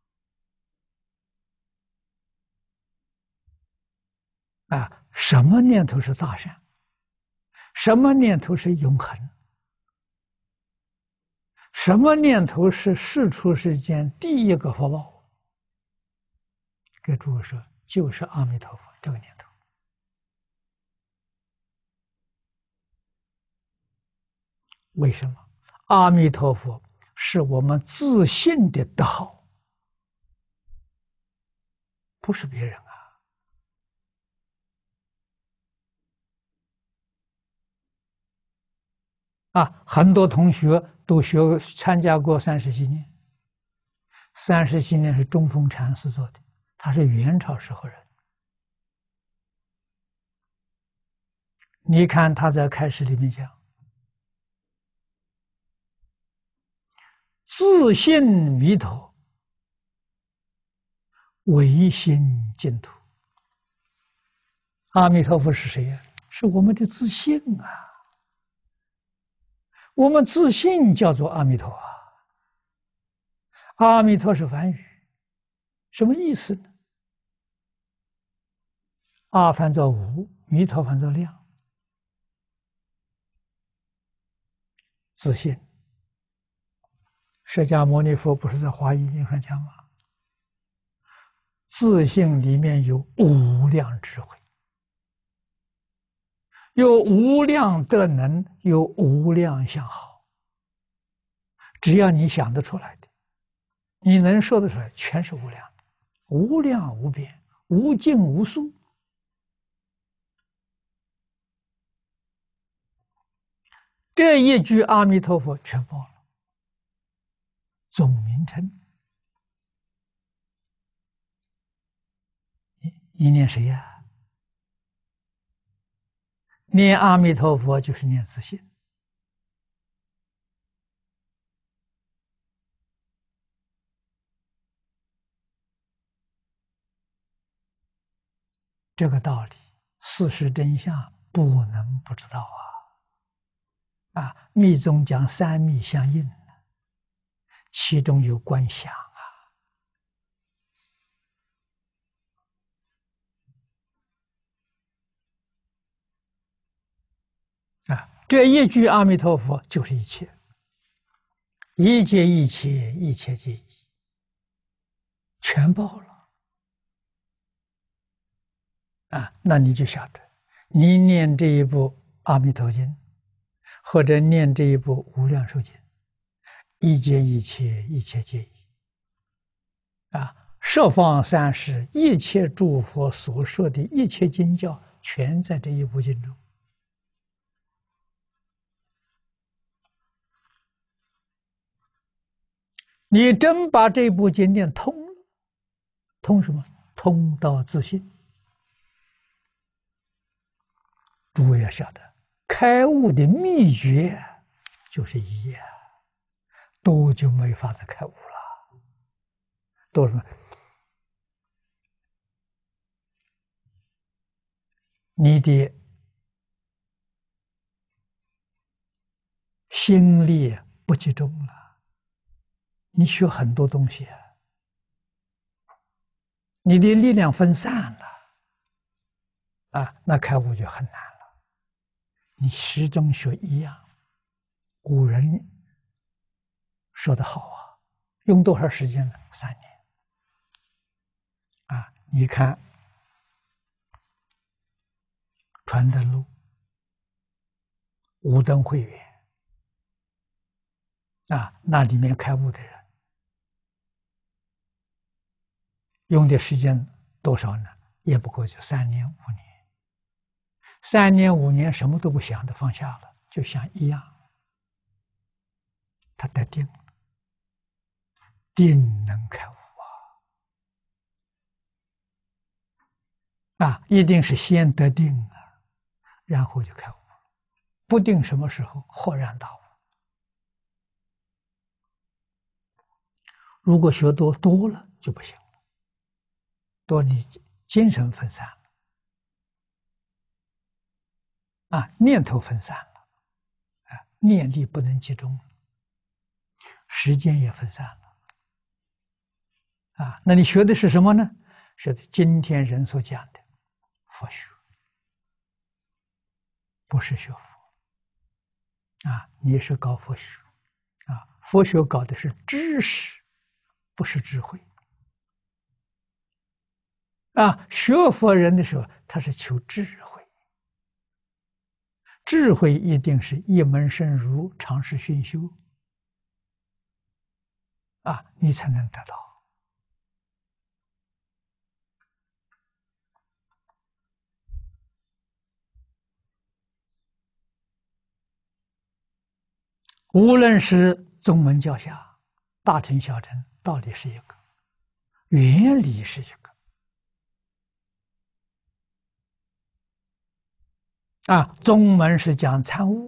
Speaker 1: 难。什么念头是大善？什么念头是永恒？什么念头是世出世间第一个福报？给诸位说，就是阿弥陀佛这个念头。为什么？阿弥陀佛是我们自信的德号，不是别人很多同学都参加过30纪念，30纪念是中峰禅师做的，他是元朝时候人。你看他在开始里面讲，自信弥陀，唯心净土。阿弥陀佛是谁呀？是我们的自信我们自信叫做阿弥陀阿弥陀是梵语，什么意思呢？阿翻作无，弥陀翻作量。自信。释迦牟尼佛不是在华严经上讲吗？自信里面有无量智慧，有无量德能，有无量相好。只要你想得出来的，你能说得出来，全是无量的，无量无边，无尽无数。这一句阿弥陀佛全报了。总名称，你念谁呀？ 念阿弥陀佛就是念自信。这个道理，事实真相不能不知道密宗讲三密相应，其中有观想这一句阿弥陀佛就是一切，一切一切，一切皆一，全报了。那你就晓得，你念这一部《阿弥陀经》，或者念这一部《无量寿经》，一切一切，一切皆一。十方三世一切诸佛所说的一切经教，全在这一部经中。你真把这部经念通了，通什么？通到自信。诸位要晓得，开悟的秘诀就是一业，多就没法子开悟了。多什么？你的心力不集中了，你学很多东西，你的力量分散了，那开悟就很难了。你始终学一样。古人说得好用多少时间呢？3年。你看传灯录、无灯会员那里面开悟的人用的时间多少呢？也不过就3年5年。3年5年什么都不想的放下了，就想一样，他得定了，定能开悟一定是先得定然后就开悟了。不定什么时候豁然大悟。如果学多了就不行了，多你精神分散了，念头分散了，念力不能集中，时间也分散了，那你学的是什么呢？学的今天人所讲的佛学，不是学佛你是搞佛学佛学搞的是知识，不是智慧学佛人的时候，他是求智慧，智慧一定是一门深入，长时熏修你才能得到。无论是宗门教下，大乘小乘，道理是一个，原理是一个宗门是讲参悟，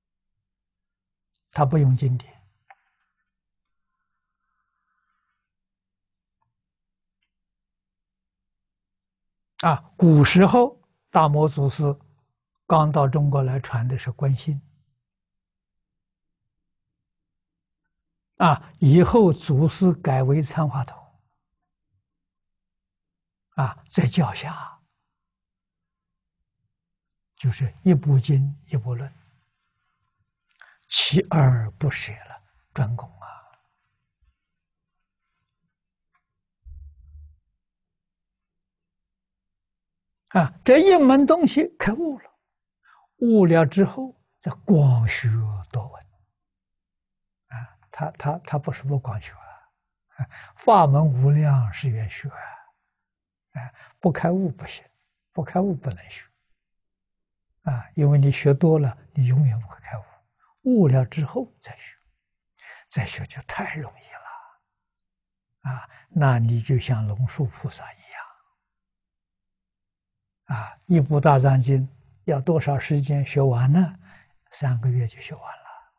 Speaker 1: 他不用经典古时候大摩祖师刚到中国来传的是观心以后祖师改为参话头在教下就是一部经一部论，其而不舍了，专攻这一门东西开悟了，悟了之后再广学多闻他不是不广学法门无量是愿学不开悟不行，不开悟不能学因为你学多了，你永远不会开悟，悟了之后再学就太容易了那你就像龙树菩萨一样一部大藏经要多少时间学完呢？3个月就学完了。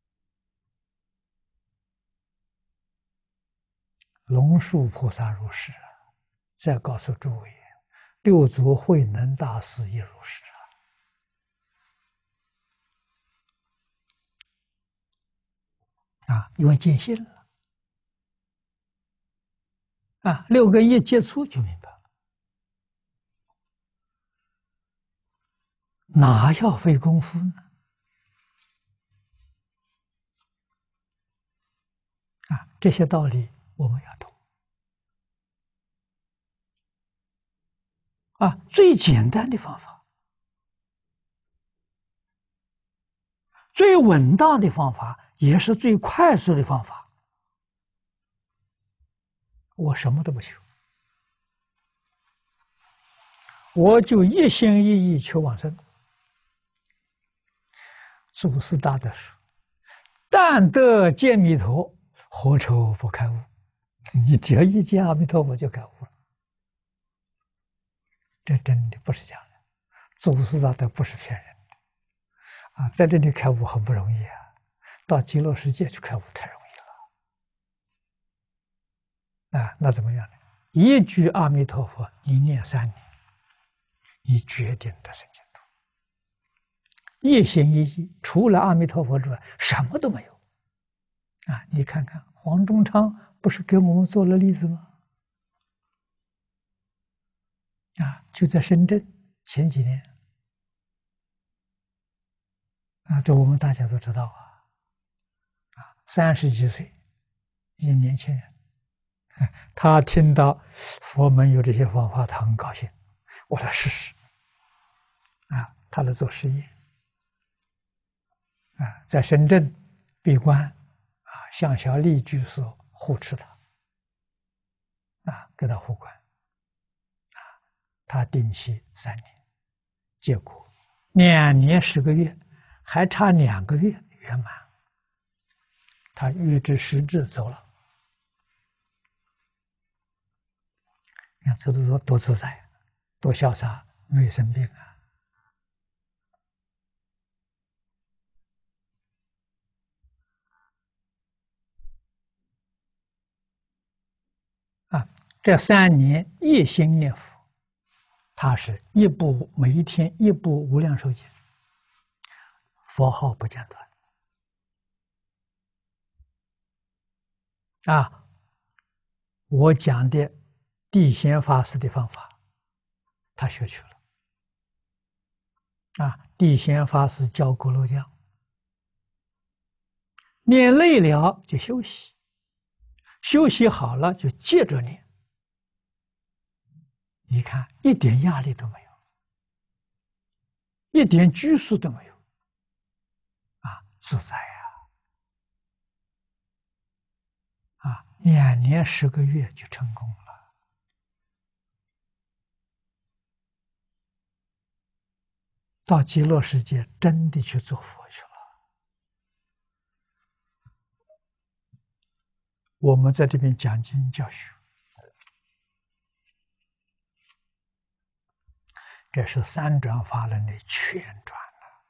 Speaker 1: 龙树菩萨如是，再告诉诸位，六祖慧能大师也如是因为见性了6根一接触就明白了，哪要费功夫呢？这些道理我们要懂最简单的方法，最稳当的方法，也是最快速的方法。我什么都不求，我就一心一意求往生。祖师大德说：“但得见弥陀，何愁不开悟？”你只要一见阿弥陀佛就开悟了，这真的不是假的。祖师大德不是骗人的在这里开悟很不容易到极乐世界去开悟太容易了那怎么样呢？一句阿弥陀佛，你念3年，你决定得生净土。一心一意，除了阿弥陀佛之外，什么都没有你看看黄忠昌不是给我们做了例子吗？就在深圳前几年这我们大家都知道30几岁一个年轻人，他听到佛门有这些方法，他很高兴，我来试试他来做实验在深圳闭关向小丽居士护持他给他护关他定期3年，结果2年10个月，还差2个月圆满，他预知时至走了。你看这多自在，多潇洒，没有生病这3年一心念佛，他是每一天一部无量寿经，佛号不间断我讲的地显法师的方法，他学去了地显法师教锅炉匠，念累了就休息，休息好了就接着念。你看，一点压力都没有，一点拘束都没有自在2年10个月就成功了。到极乐世界真的去做佛去了。我们在这边讲经教学，这是3转法轮的全转了，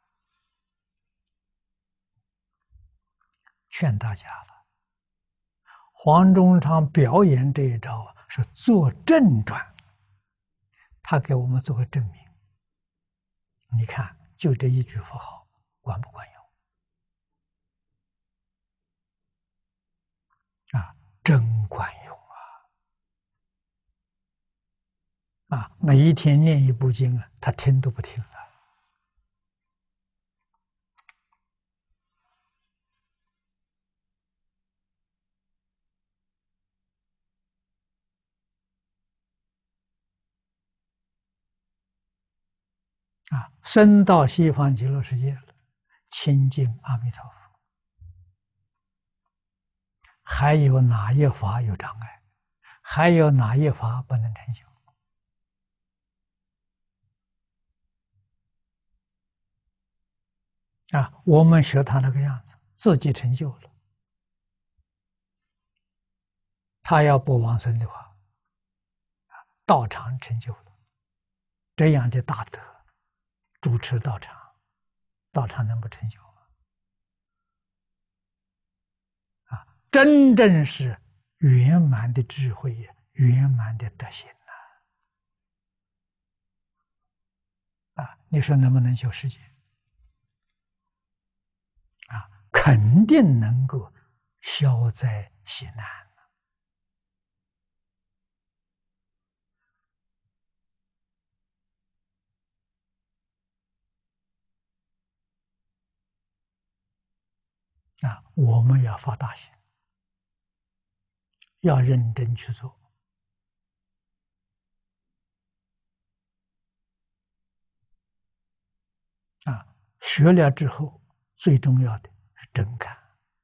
Speaker 1: 劝大家了。黄忠昌表演这一招是做正转，他给我们做个证明。你看，就这一句佛号，管不管用？真管用每一天念一部经他听都不听了。升到西方极乐世界了，亲近阿弥陀佛。还有哪一法有障碍？还有哪一法不能成就？我们学他那个样子，自己成就了。他要不往生的话，道场成就了，这样的大德主持道场，道场能不成就吗？真正是圆满的智慧，圆满的德行你说能不能救世界？肯定能够消灾息难我们要发大心，要认真去做学了之后，最重要的是真干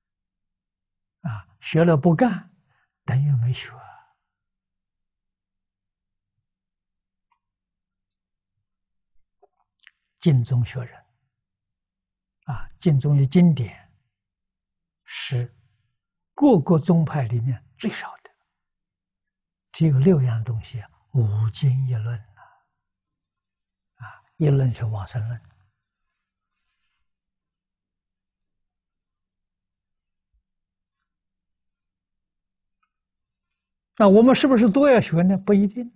Speaker 1: 学了不干，等于没学。净宗学人净宗的经典是各个宗派里面最少的，只有6样东西五经一论一论是往生论。那我们是不是都要学呢？不一定，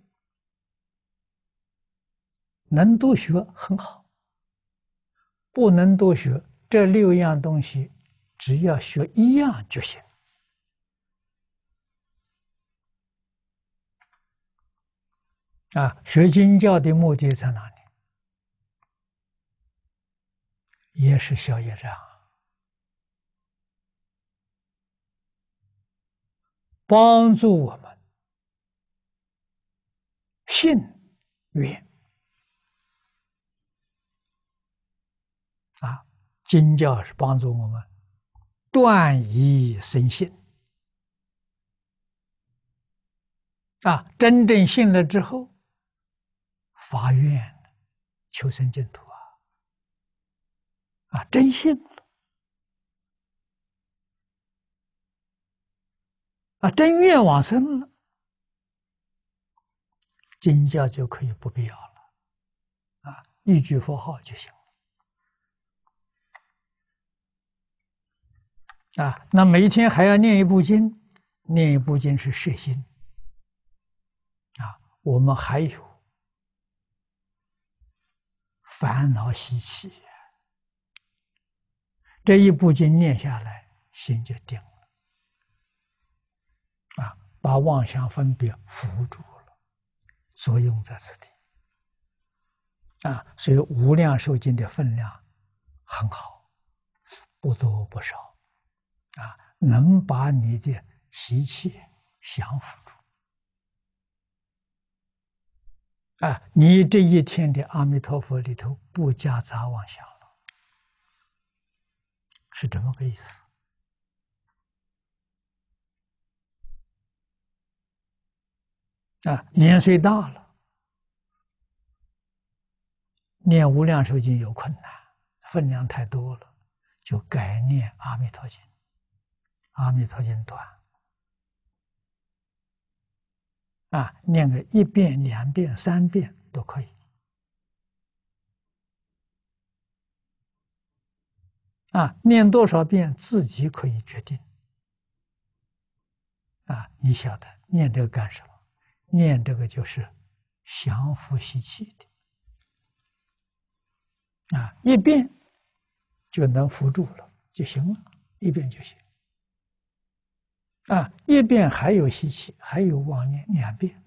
Speaker 1: 能多学很好，不能多学，这6样东西只要学1样就行。学经教的目的在哪里？也是消业障，帮助我们信愿经教是帮助我们断疑生信真正信了之后，发愿求生净土真信了真愿往生了，经教就可以不必要了一句佛号就行那每一天还要念一部经，念一部经是摄心我们还有烦恼习气，这一部经念下来，心就定了把妄想分别扶住了，作用在此地所以无量寿经的分量很好，不多不少能把你的习气降服住你这一天的阿弥陀佛里头不夹杂妄想了，是这么个意思年岁大了，念无量寿经有困难，分量太多了，就改念阿弥陀经。阿弥陀经短念个1遍、2遍、3遍都可以念多少遍自己可以决定你晓得念这个干什么？念这个就是降伏习气的1遍就能扶住了就行了，1遍就行1遍还有习气，还有妄念，2遍，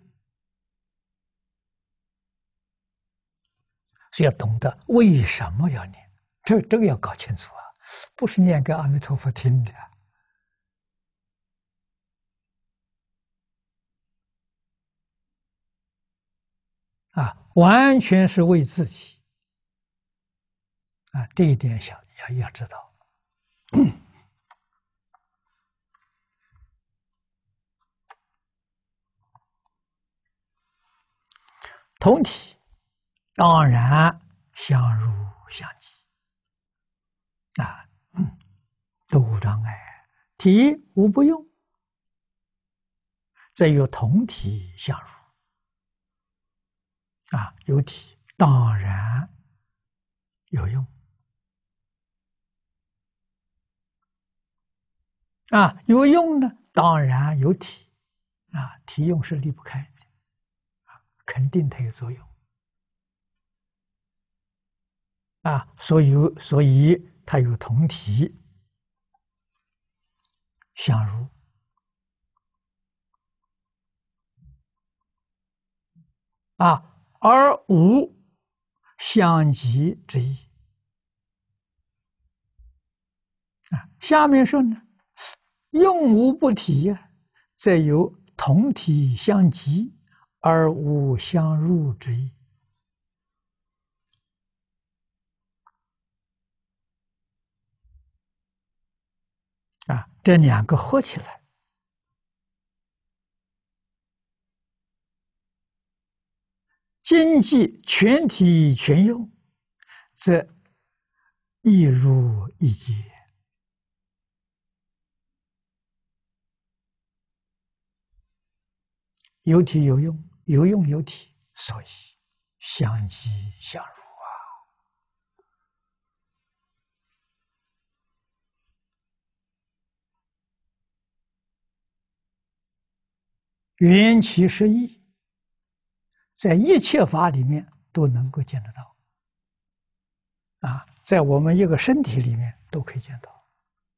Speaker 1: 所以要懂得为什么要念，这个要搞清楚不是念给阿弥陀佛听的完全是为自己这一点要知道。同体当然相入相济都无障碍，体无不用，则有同体相入有体当然有用啊，有用呢，当然有体啊，体用是离不开的啊，肯定它有作用啊，所以它有同体相如啊，而无相即之意啊。下面说呢，用无不体呀，则有同体相即而无相入之意啊。这两个合起来，经济全体全用，则一如一结。有体有用，有用有体，所以相即相如啊。缘起是义，在一切法里面都能够见得到啊，在我们一个身体里面都可以见到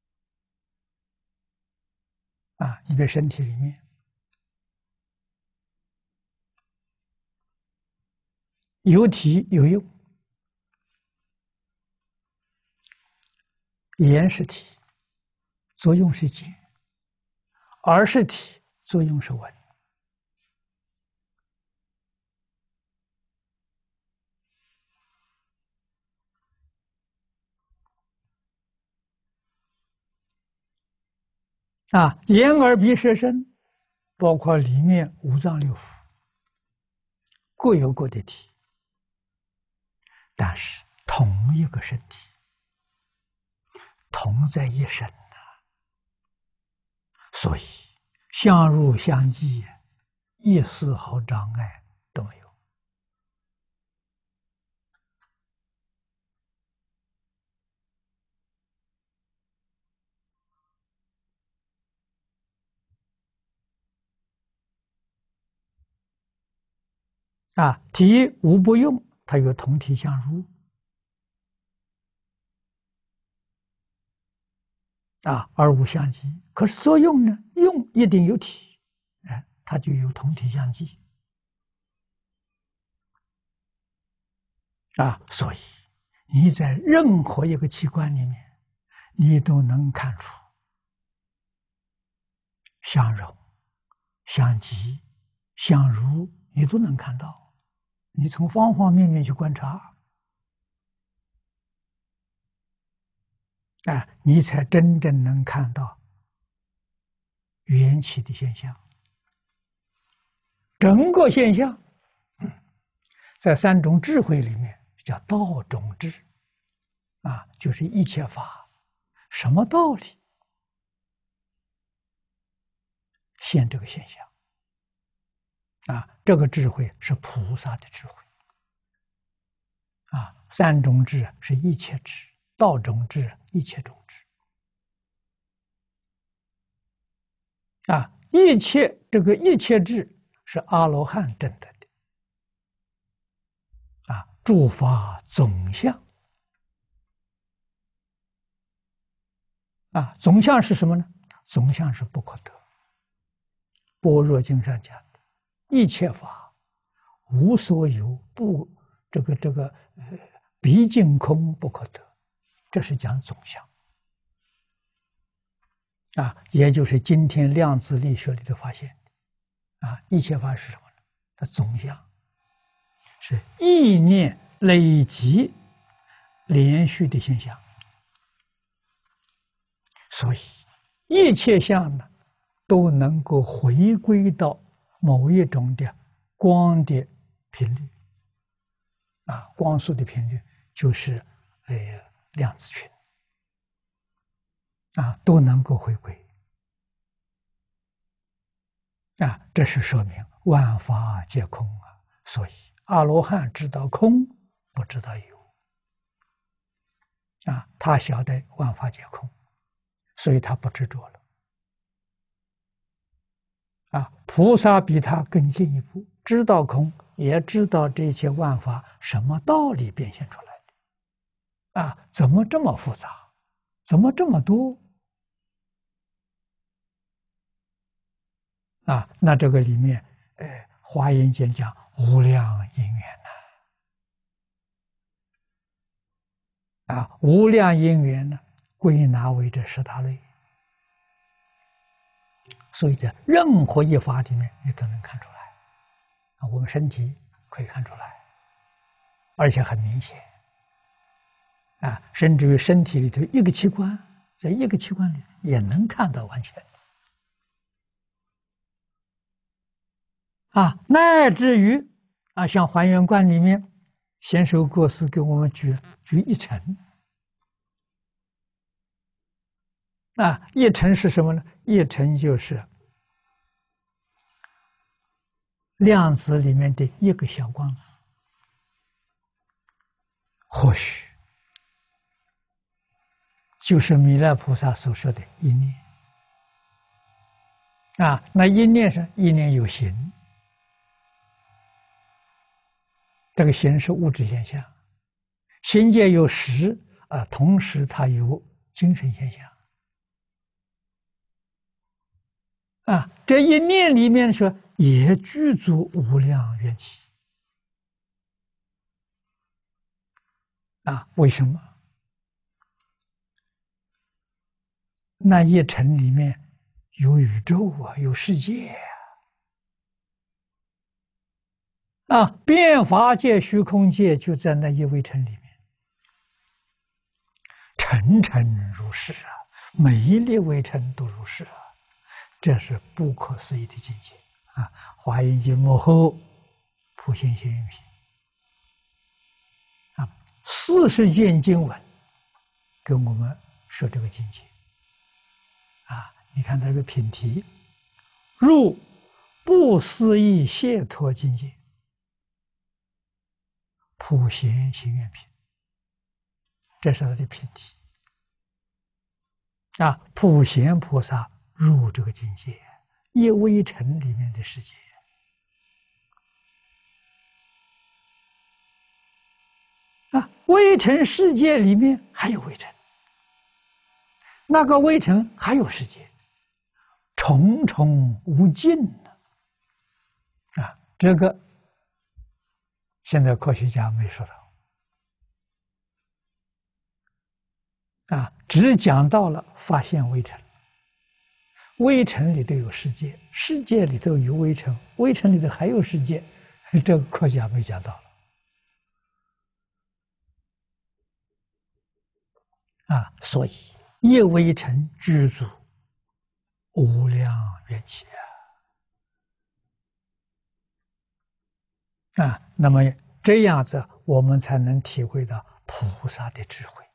Speaker 1: 啊。一个身体里面有体有用，言是体，作用是见；耳是体，作用是闻。啊，眼耳鼻舌身，包括里面五脏六腑，各有各的体，但是同一个身体，同在一身呐。所以相入相即，一丝毫障碍都没有啊。体无不用，它有同体相入啊，而无相即。可是作用呢，用一定有体，哎，它就有同体相即啊。所以你在任何一个器官里面，你都能看出相容、相即、相如，你都能看到。你从方方面面去观察，啊，你才真正能看到缘起的现象。整个现象，在三种智慧里面叫道种智，啊，就是一切法，什么道理现这个现象，啊，这个智慧是菩萨的智慧，啊，三种智是一切智，道种智一切种智，啊，一切智是阿罗汉证得的，啊，诸法总相。啊，总相是什么呢？总相是不可得。般若经上讲的，一切法无所有，不毕竟空不可得，这是讲总相啊，也就是今天量子力学里头发现的啊，一切法是什么呢？它总相是意念累积连续的现象，所以一切相呢，都能够回归到某一种的光的频率，啊，光速的频率就是量子群，啊，都能够回归，啊，这是说明万法皆空啊。所以阿罗汉知道空，不知道有， 他晓得万法皆空，所以他不执着了。菩萨比他更进一步，知道空，也知道这些万法什么道理变现出来的，怎么这么复杂，怎么这么多？那这个里面，华严经讲无量因缘无量因缘呢，归纳为这10大类。所以在任何一法里面，你都能看出来。我们身体可以看出来，而且很明显。甚至于身体里头一个器官，在一个器官里也能看到完全。乃至于像还原观里面，贤寿国师给我们举一尘。一尘是什么呢？一尘就是量子里面的一个小光子，或许就是弥勒菩萨所说的一念。那一念是一念有形，这个形是物质现象，形界有实，同时它有精神现象。这一念里面说也具足无量缘起。为什么？那一尘里面有宇宙有世界变法界、虚空界就在那一微尘里面，尘尘如是每一粒微尘都如是这是不可思议的境界华严经幕后普贤行愿品40卷经文跟我们说这个境界你看这个品题，入不思议解脱境界，普贤行愿品，这是他的品题普贤菩萨入这个境界，一微尘里面的世界微尘世界里面还有微尘，那个微尘还有世界，重重无尽这个现在科学家没说到只讲到了发现微尘，微尘里头有世界，世界里头有微尘，微尘里头还有世界，这个科学家没讲到所以一微尘具足无量缘起那么这样子我们才能体会到菩萨的智慧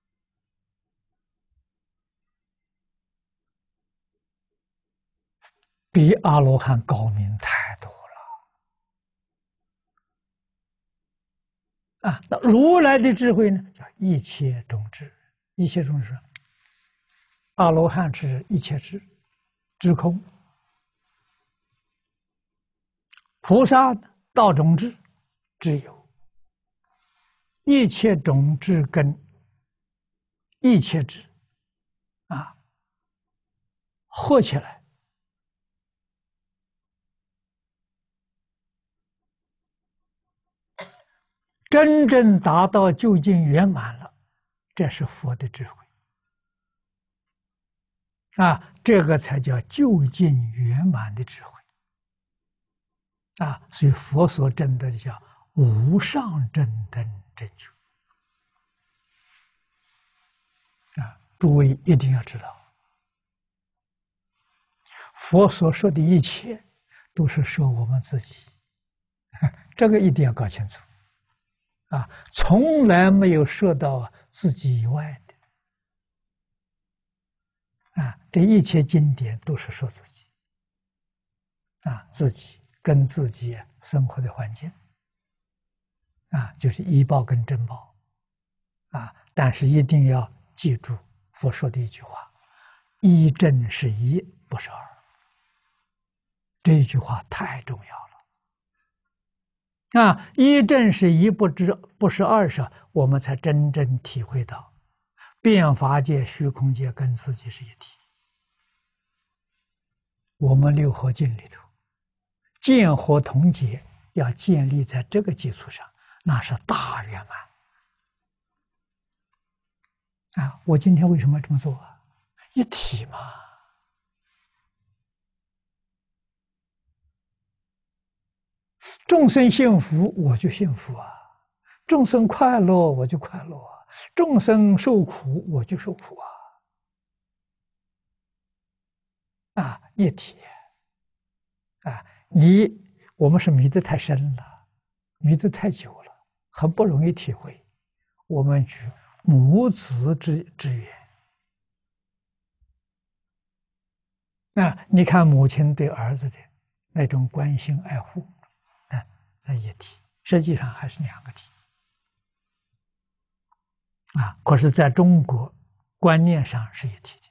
Speaker 1: 比阿罗汉高明太多了那如来的智慧呢，叫一切种智。一切种智，阿罗汉是一切智空，菩萨道种智智有，一切种智跟一切智合起来，真正达到究竟圆满了，这是佛的智慧这个才叫究竟圆满的智慧所以佛所证的叫无上正等正觉诸位一定要知道，佛所说的一切都是说我们自己，这个一定要搞清楚从来没有说到自己以外的这一切经典都是说自己自己跟自己生活的环境就是依报跟正报但是一定要记住佛说的一句话：一正是一，不是二。这一句话太重要了啊！一正是一，不是二时，我们才真正体会到变法界、虚空界跟自己是一体。我们六合敬里头，见合同解要建立在这个基础上，那是大圆满啊！我今天为什么这么做啊？一体嘛。众生幸福，我就幸福啊；众生快乐，我就快乐啊；众生受苦，我就受苦啊！啊，一体啊！我们是迷得太深了，迷得太久了，很不容易体会。我们举母子之缘啊，你看母亲对儿子的那种关心爱护，那一体，实际上还是两个体啊。可是在中国观念上是一体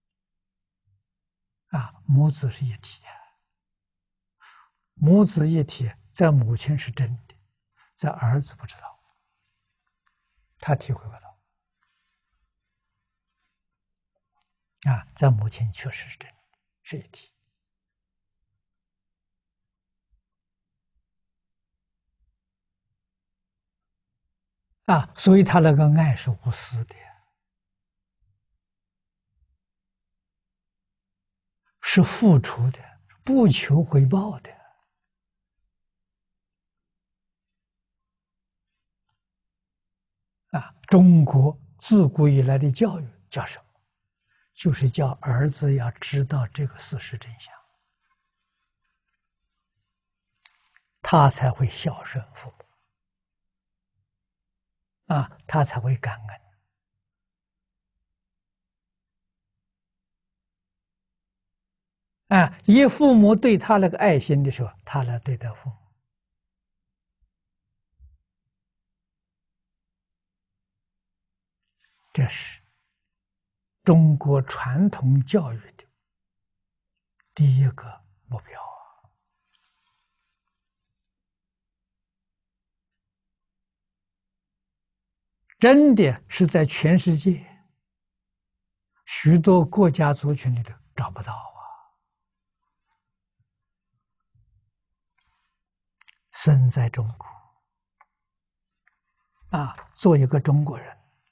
Speaker 1: 的啊，母子是一体啊。母子一体，在母亲是真的，在儿子不知道，他体会不到啊。在母亲确实是真的，是一体啊。所以他那个爱是无私的，是付出的，不求回报的。啊，中国自古以来的教育叫什么？就是叫儿子要知道这个事实真相，他才会孝顺父母，啊，他才会感恩。啊，以父母对他那个爱心的时候，他来对待父母。这是中国传统教育的第一个目标啊！真的是在全世界许多国家族群里头找不到啊！生在中国啊，做一个中国人，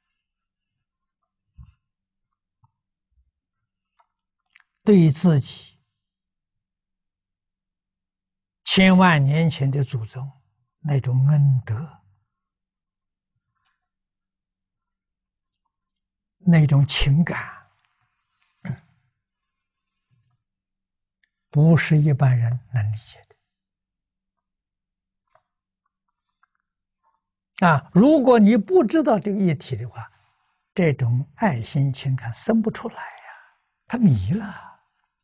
Speaker 1: 对自己千万年前的祖宗那种恩德，那种情感，不是一般人能理解的啊！如果你不知道这个议题的话，这种爱心情感生不出来呀，他迷了。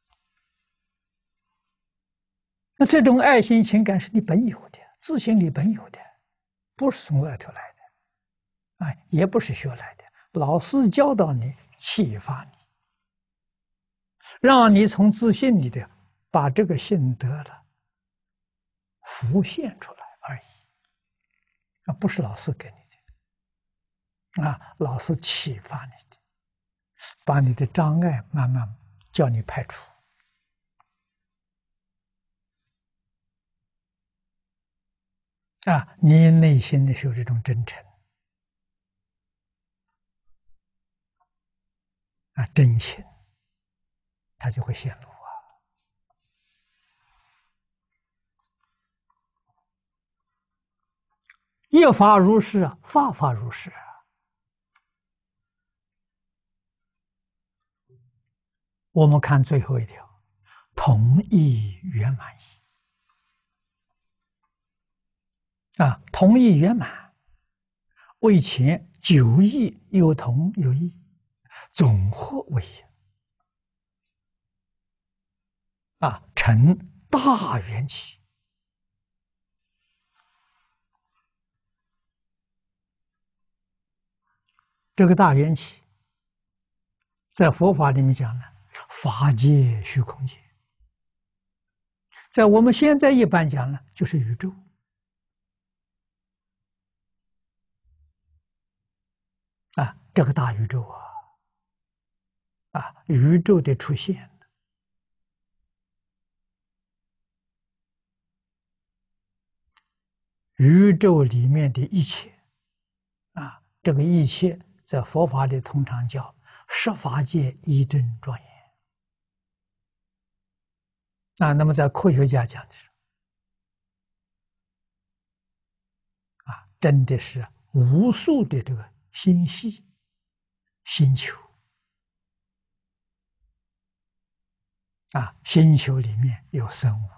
Speaker 1: 那这种爱心情感是你本有的，自性里本有的，不是从外头来的，哎，也不是学来的。老师教导你，启发你，让你从自信里的把这个性德了浮现出来而已，啊，不是老师给你的，啊，老师启发你的，把你的障碍慢慢叫你排除。啊，你内心的时候这种真诚啊，真情，它就会显露啊。业法如是啊，法法如是啊。我们看最后一条，同意圆满义啊，同意圆满，为前9义有同有异，总合为一啊，成大缘起。 这个大缘起，在佛法里面讲呢，法界虚空界，在我们现在一般讲呢，就是宇宙。这个大宇宙宇宙的出现，宇宙里面的一切，这个一切在佛法里通常叫十法界一真庄严。那么在科学家讲的是，真的是无数的这个星系、星球，星球里面有生物，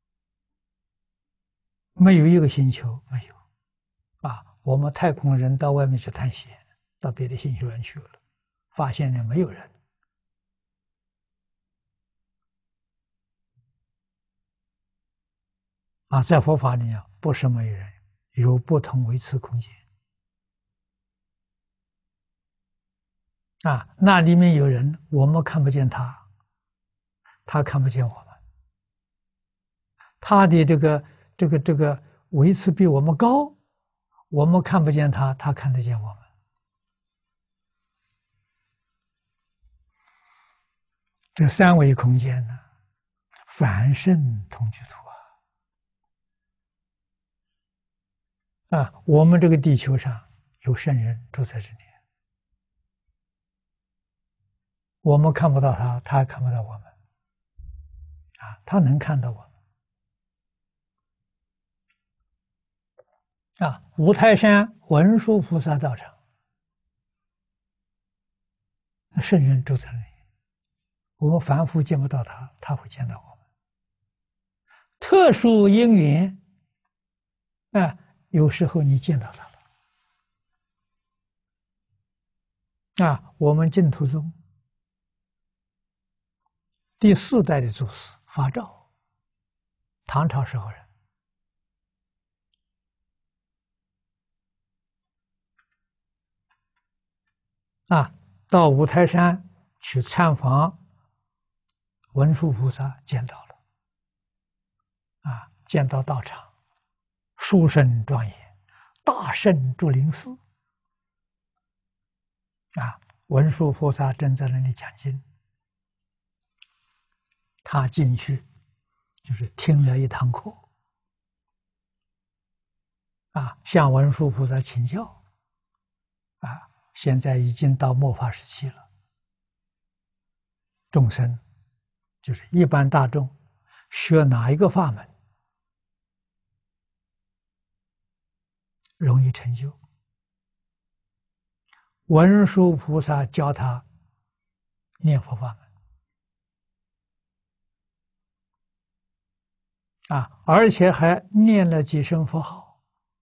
Speaker 1: 没有一个星球没有。我们太空人到外面去探险，到别的星球上去了，发现了没有人。在佛法里面不是没有人，有不同维次空间。那里面有人，我们看不见他，他看不见我们。他的这个维次比我们高，我们看不见他，他看得见我们。这三维空间呢，凡圣同居土我们这个地球上有圣人住在这里，我们看不到他，他也看不到我们，他能看到我们。五台山文殊菩萨道场，圣人住在那里，我们凡夫见不到他，他会见到我们。特殊因缘，有时候你见到他了。我们净土宗第4代的祖师法照，唐朝时候人，到五台山去参访文殊菩萨，见到了，见到道场，殊胜庄严，大圣竹林寺，文殊菩萨正在那里讲经，他进去就是听了一堂课，向文殊菩萨请教，现在已经到末法时期了，众生就是一般大众学哪一个法门容易成就？文殊菩萨教他念佛法门，而且还念了几声佛号，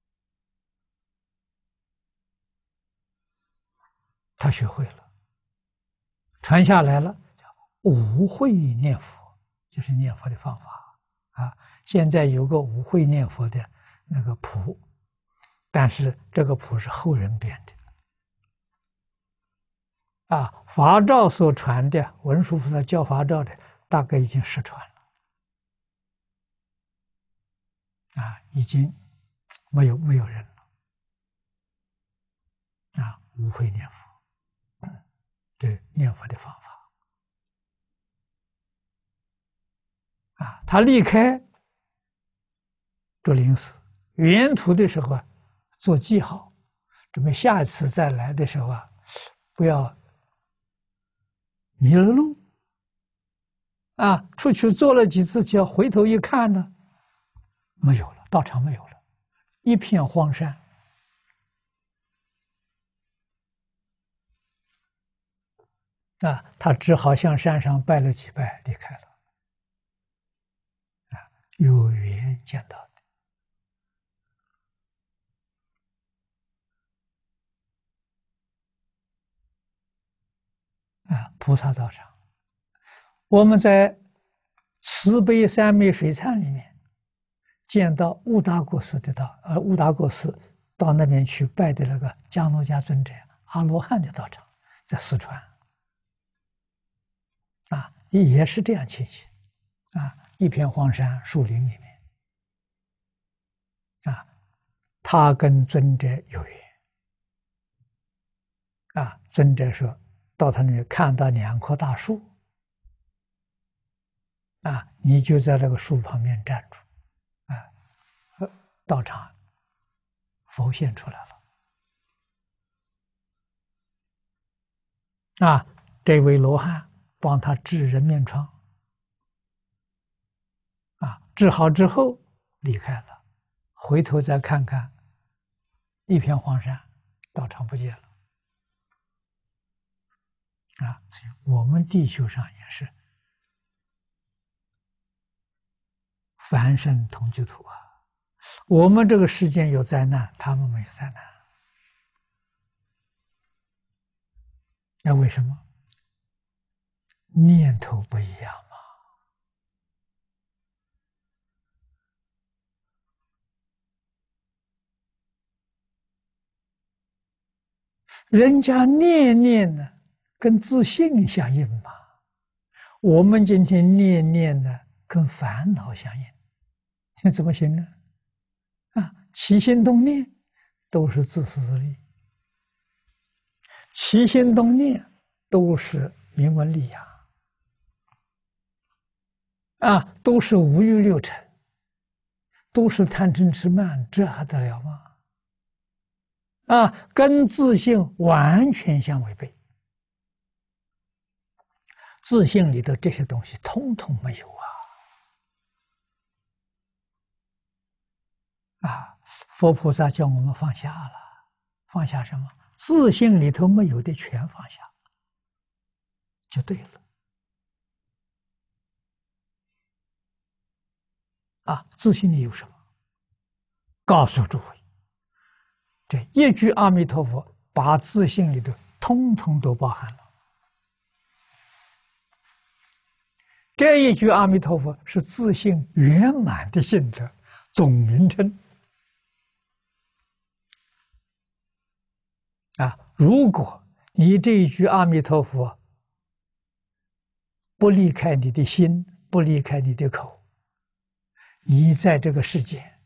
Speaker 1: 他学会了，传下来了，叫五会念佛，就是念佛的方法现在有个五会念佛的那个谱，但是这个谱是后人编的。法照所传的，文殊菩萨教法照的，大概已经失传了，已经没有人了，无会念佛，这念佛的方法，他离开竹林寺，沿途的时候做记号，准备下一次再来的时候不要迷了路，出去做了几次脚，回头一看呢，没有了，道场没有了，一片荒山。他只好向山上拜了几拜，离开了。有缘见到的。菩萨道场，我们在慈悲三昧水忏里面见到悟达国师的悟达国师到那边去拜的那个迦诺迦尊者， 阿罗汉的道场，在四川也是这样情形一片荒山，树林里面他跟尊者有缘尊者说到他那里看到2棵大树你就在那个树旁边站住道场浮现出来了这位罗汉帮他治人面疮治好之后离开了，回头再看看一片荒山，道场不见了所以我们地球上也是凡圣同居土我们这个世间有灾难，他们没有灾难，那为什么？念头不一样嘛。人家念念呢，跟自信相应嘛。我们今天念念呢，跟烦恼相应，这怎么行呢？起心动念都是自私自利，起心动念都是名闻利养，都是五欲六尘，都是贪嗔痴慢，这还得了吗？跟自信完全相违背。自信里的这些东西通通没有佛菩萨叫我们放下了，放下什么？自信里头没有的全放下，就对了。自信里有什么？告诉诸位，这一句阿弥陀佛，把自信里头通通都包含了。这一句阿弥陀佛是自信圆满的性德总名称。如果你这一句阿弥陀佛不离开你的心，不离开你的口，你在这个世界，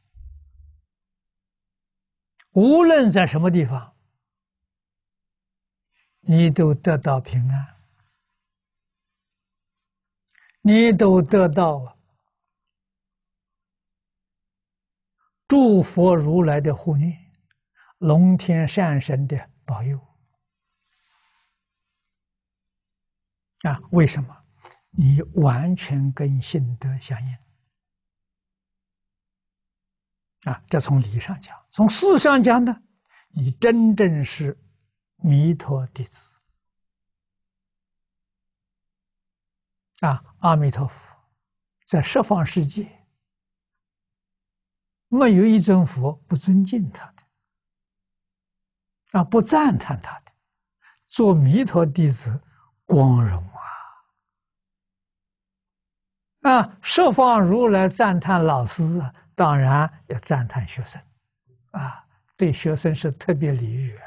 Speaker 1: 无论在什么地方，你都得到平安，你都得到诸佛如来的护念，龙天善神的保佑为什么？你完全跟性德相应这从理上讲，从事上讲呢，你真正是弥陀弟子阿弥陀佛在十方世界没有一尊佛不尊敬他的不赞叹他的，做弥陀弟子光荣十方如来赞叹老师当然要赞叹学生对学生是特别礼遇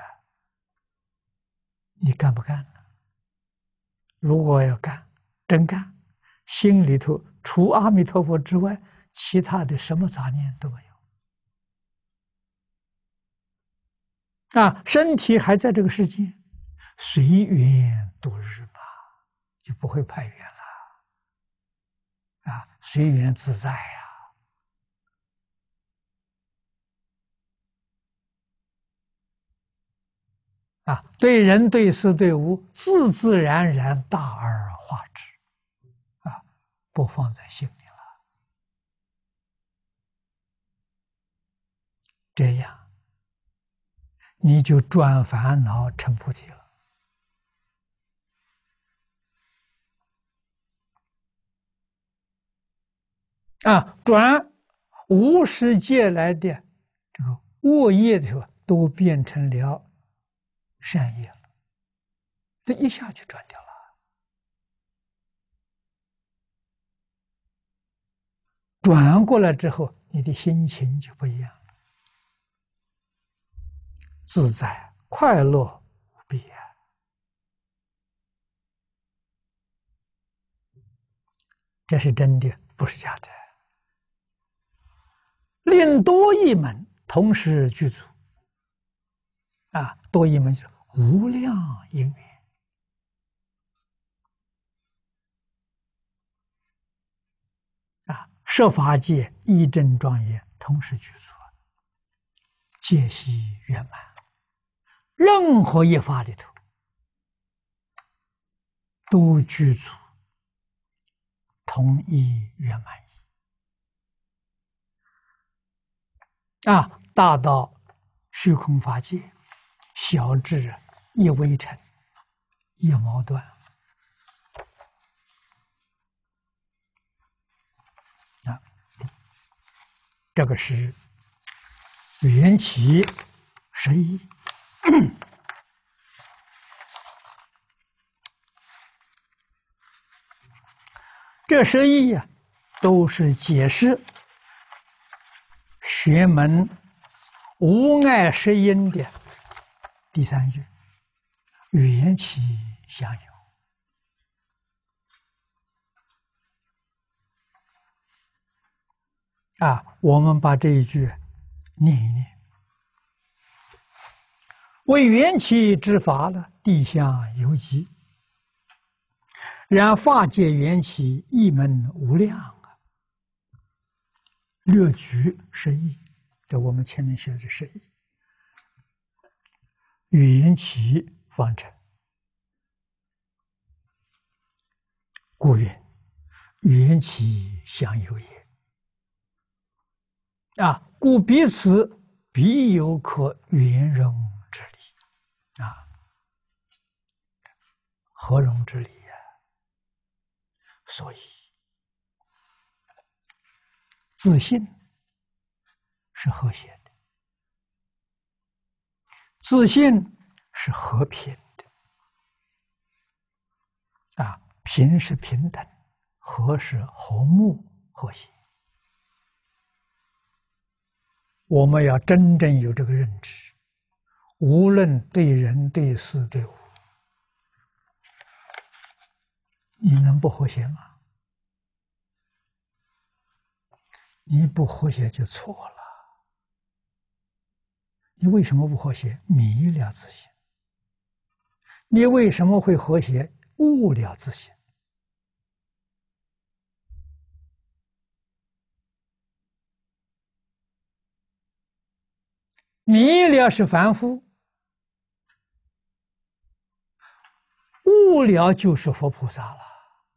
Speaker 1: 你干不干呢？如果要干，真干，心里头除阿弥陀佛之外，其他的什么杂念都没有身体还在这个世界，随缘度日嘛，就不会派缘了随缘自在对人对事对物自自然然大而化之不放在心里了，这样你就转烦恼成菩提了转无始劫来的这个恶业都变成了善业了，这一下就转掉了。转过来之后，你的心情就不一样了，自在快乐无必啊！这是真的，不是假的。令多一门同时具足啊，多一门就是无量因缘啊，设法界一真庄严同时具足，戒悉圆满。任何一法里头都具足同一圆满意啊，大到虚空法界，小至一微尘、一毛断啊，这个是缘起实义。这十义呀，都是解释学门无碍实因的第三句：缘起相由。啊，我们把这一句念一念。为缘起之法呢，地相由极。然法界缘起一门无量啊，略举十义，这我们前面学的十义，缘起方成，故云缘起相由也。啊，故彼此必有可圆融之理啊，合融之理呀。所以，自信是和谐的，自信是和平的啊，平是平等，和是和睦和谐。我们要真正有这个认知，无论对人、对事、对物，你能不和谐吗？你不和谐就错了。你为什么不和谐？迷了自信。你为什么会和谐？悟了自信。迷了是凡夫，悟了就是佛菩萨了。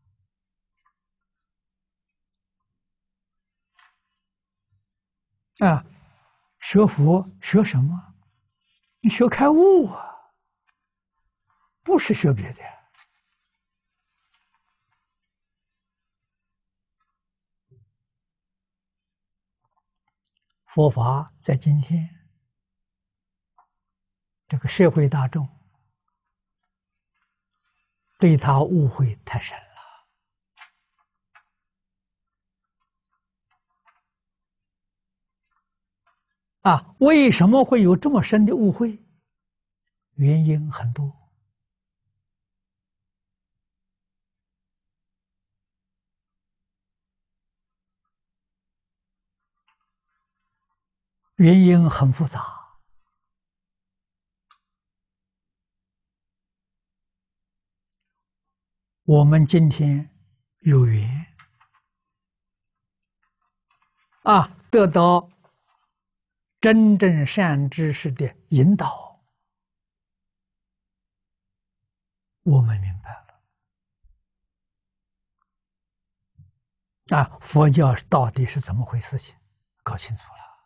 Speaker 1: 啊，学佛学什么？你学开悟啊，不是学别的。佛法在今天这个社会大众对他误会太深了。啊，为什么会有这么深的误会？原因很多。原因很复杂。我们今天有缘啊，得到真正善知识的引导，我们明白了啊，佛教到底是怎么回事情，搞清楚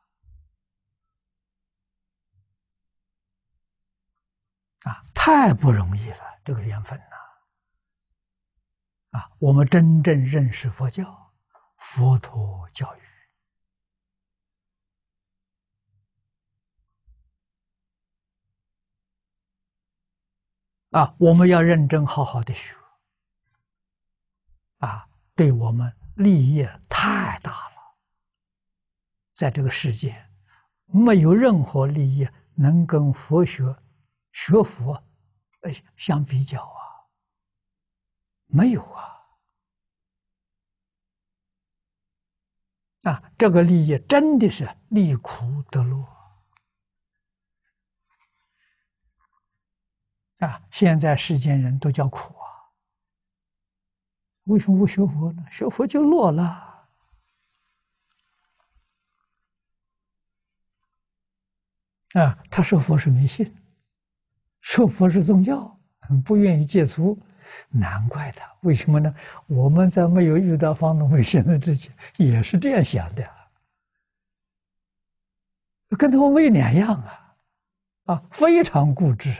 Speaker 1: 了啊，太不容易了，这个缘分呐啊，我们真正认识佛教，佛陀教育啊，我们要认真好好的学啊，对我们利益太大了。在这个世界，没有任何利益能跟佛学、学佛相比较啊，没有啊。这个利益真的是离苦得乐现在世间人都叫苦啊，为什么不学佛呢？学佛就乐了他说佛是迷信，说佛是宗教，不愿意戒除，难怪他。为什么呢？我们在没有遇到方东慧先生之前，也是这样想的，跟他们没两样非常固执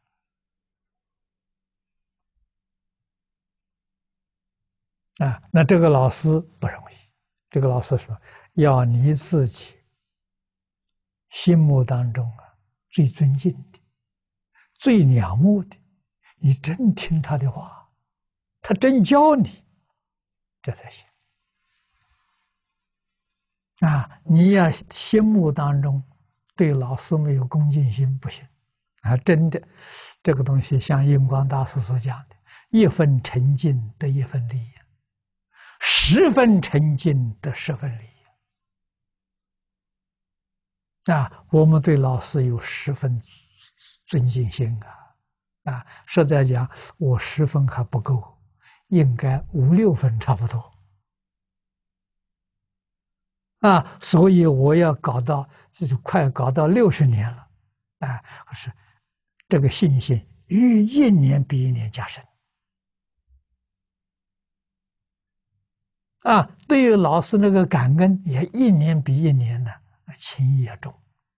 Speaker 1: 那这个老师不容易。这个老师说，要你自己心目当中最尊敬的、最仰慕的，你真听他的话，他真教你，这才行你要心目当中对老师没有恭敬心不行真的，这个东西像印光大师所讲的，一分沉静得一分利益，10分沉静得10分利益我们对老师有10分尊敬心实在讲，我10分还不够，应该5、6分差不多所以我要搞到，这就快搞到60年了可是这个信心一年比一年加深对于老师那个感恩也一年比一年呢情也重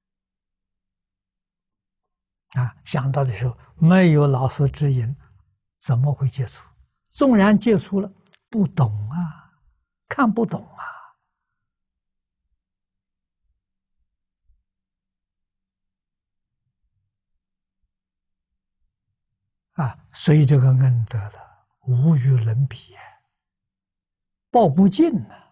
Speaker 1: 想到的时候，没有老师指引，怎么会接触？纵然接触了，不懂看不懂所以这个恩德了，无与伦比报不尽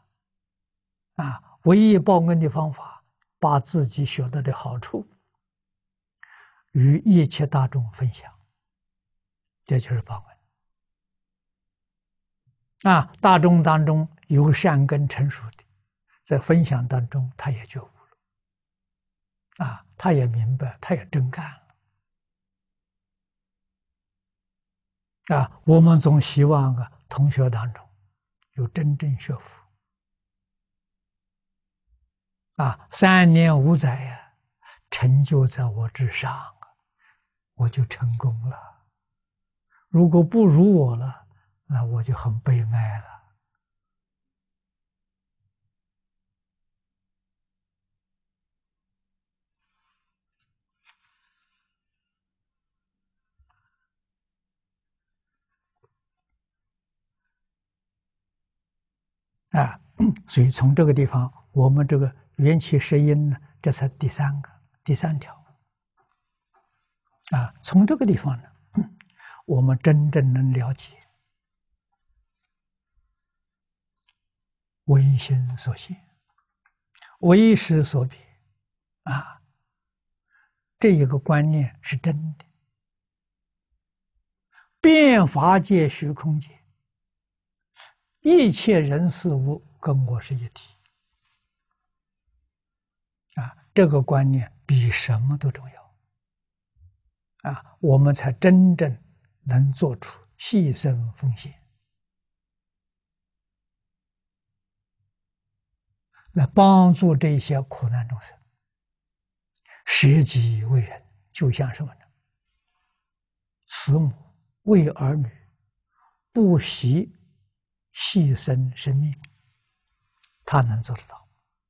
Speaker 1: 唯一报恩的方法，把自己学到的好处与一切大众分享，这就是报恩大众当中有善根成熟的，在分享当中他也觉悟了他也明白，他也真干了我们总希望同学当中有真正学佛3年5载成就在我之上我就成功了。如果不如我了，那我就很悲哀了所以从这个地方，我们这个缘起摄因呢，这才第3条从这个地方呢，我们真正能了解唯心所现，唯识所别这一个观念是真的。遍法界虚空界，一切人事物跟我是一体这个观念比什么都重要我们才真正能做出牺牲奉献，来帮助这些苦难众生，舍己为人，就像什么呢？慈母为儿女，不惜牺牲生命，他能做得到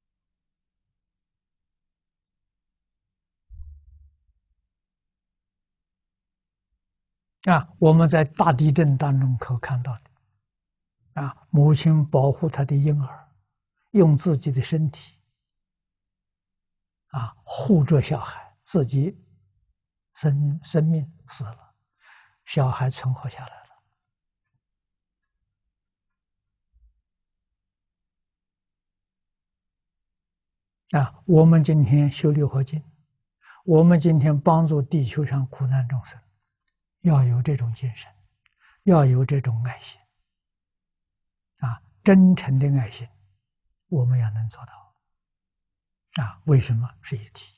Speaker 1: 我们在大地震当中可看到的母亲保护她的婴儿，用自己的身体护着小孩，自己生命死了，小孩存活下来了我们今天修六合经，我们今天帮助地球上苦难众生， 要有这种精神，要有这种爱心啊，真诚的爱心，我们要能做到啊。为什么是一体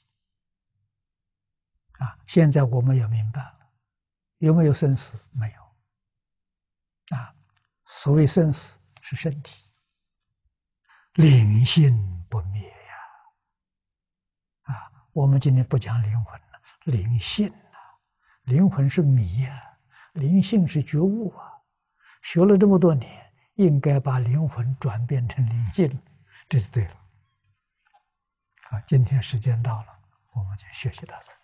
Speaker 1: 啊？现在我们也明白了，有没有生死？没有啊。所谓生死是身体，灵性不灭呀。啊，我们今天不讲灵魂了，灵性啊，灵魂是迷啊，灵性是觉悟啊。学了这么多年，应该把灵魂转变成灵性，这是对了。好，今天时间到了，我们就学习到此。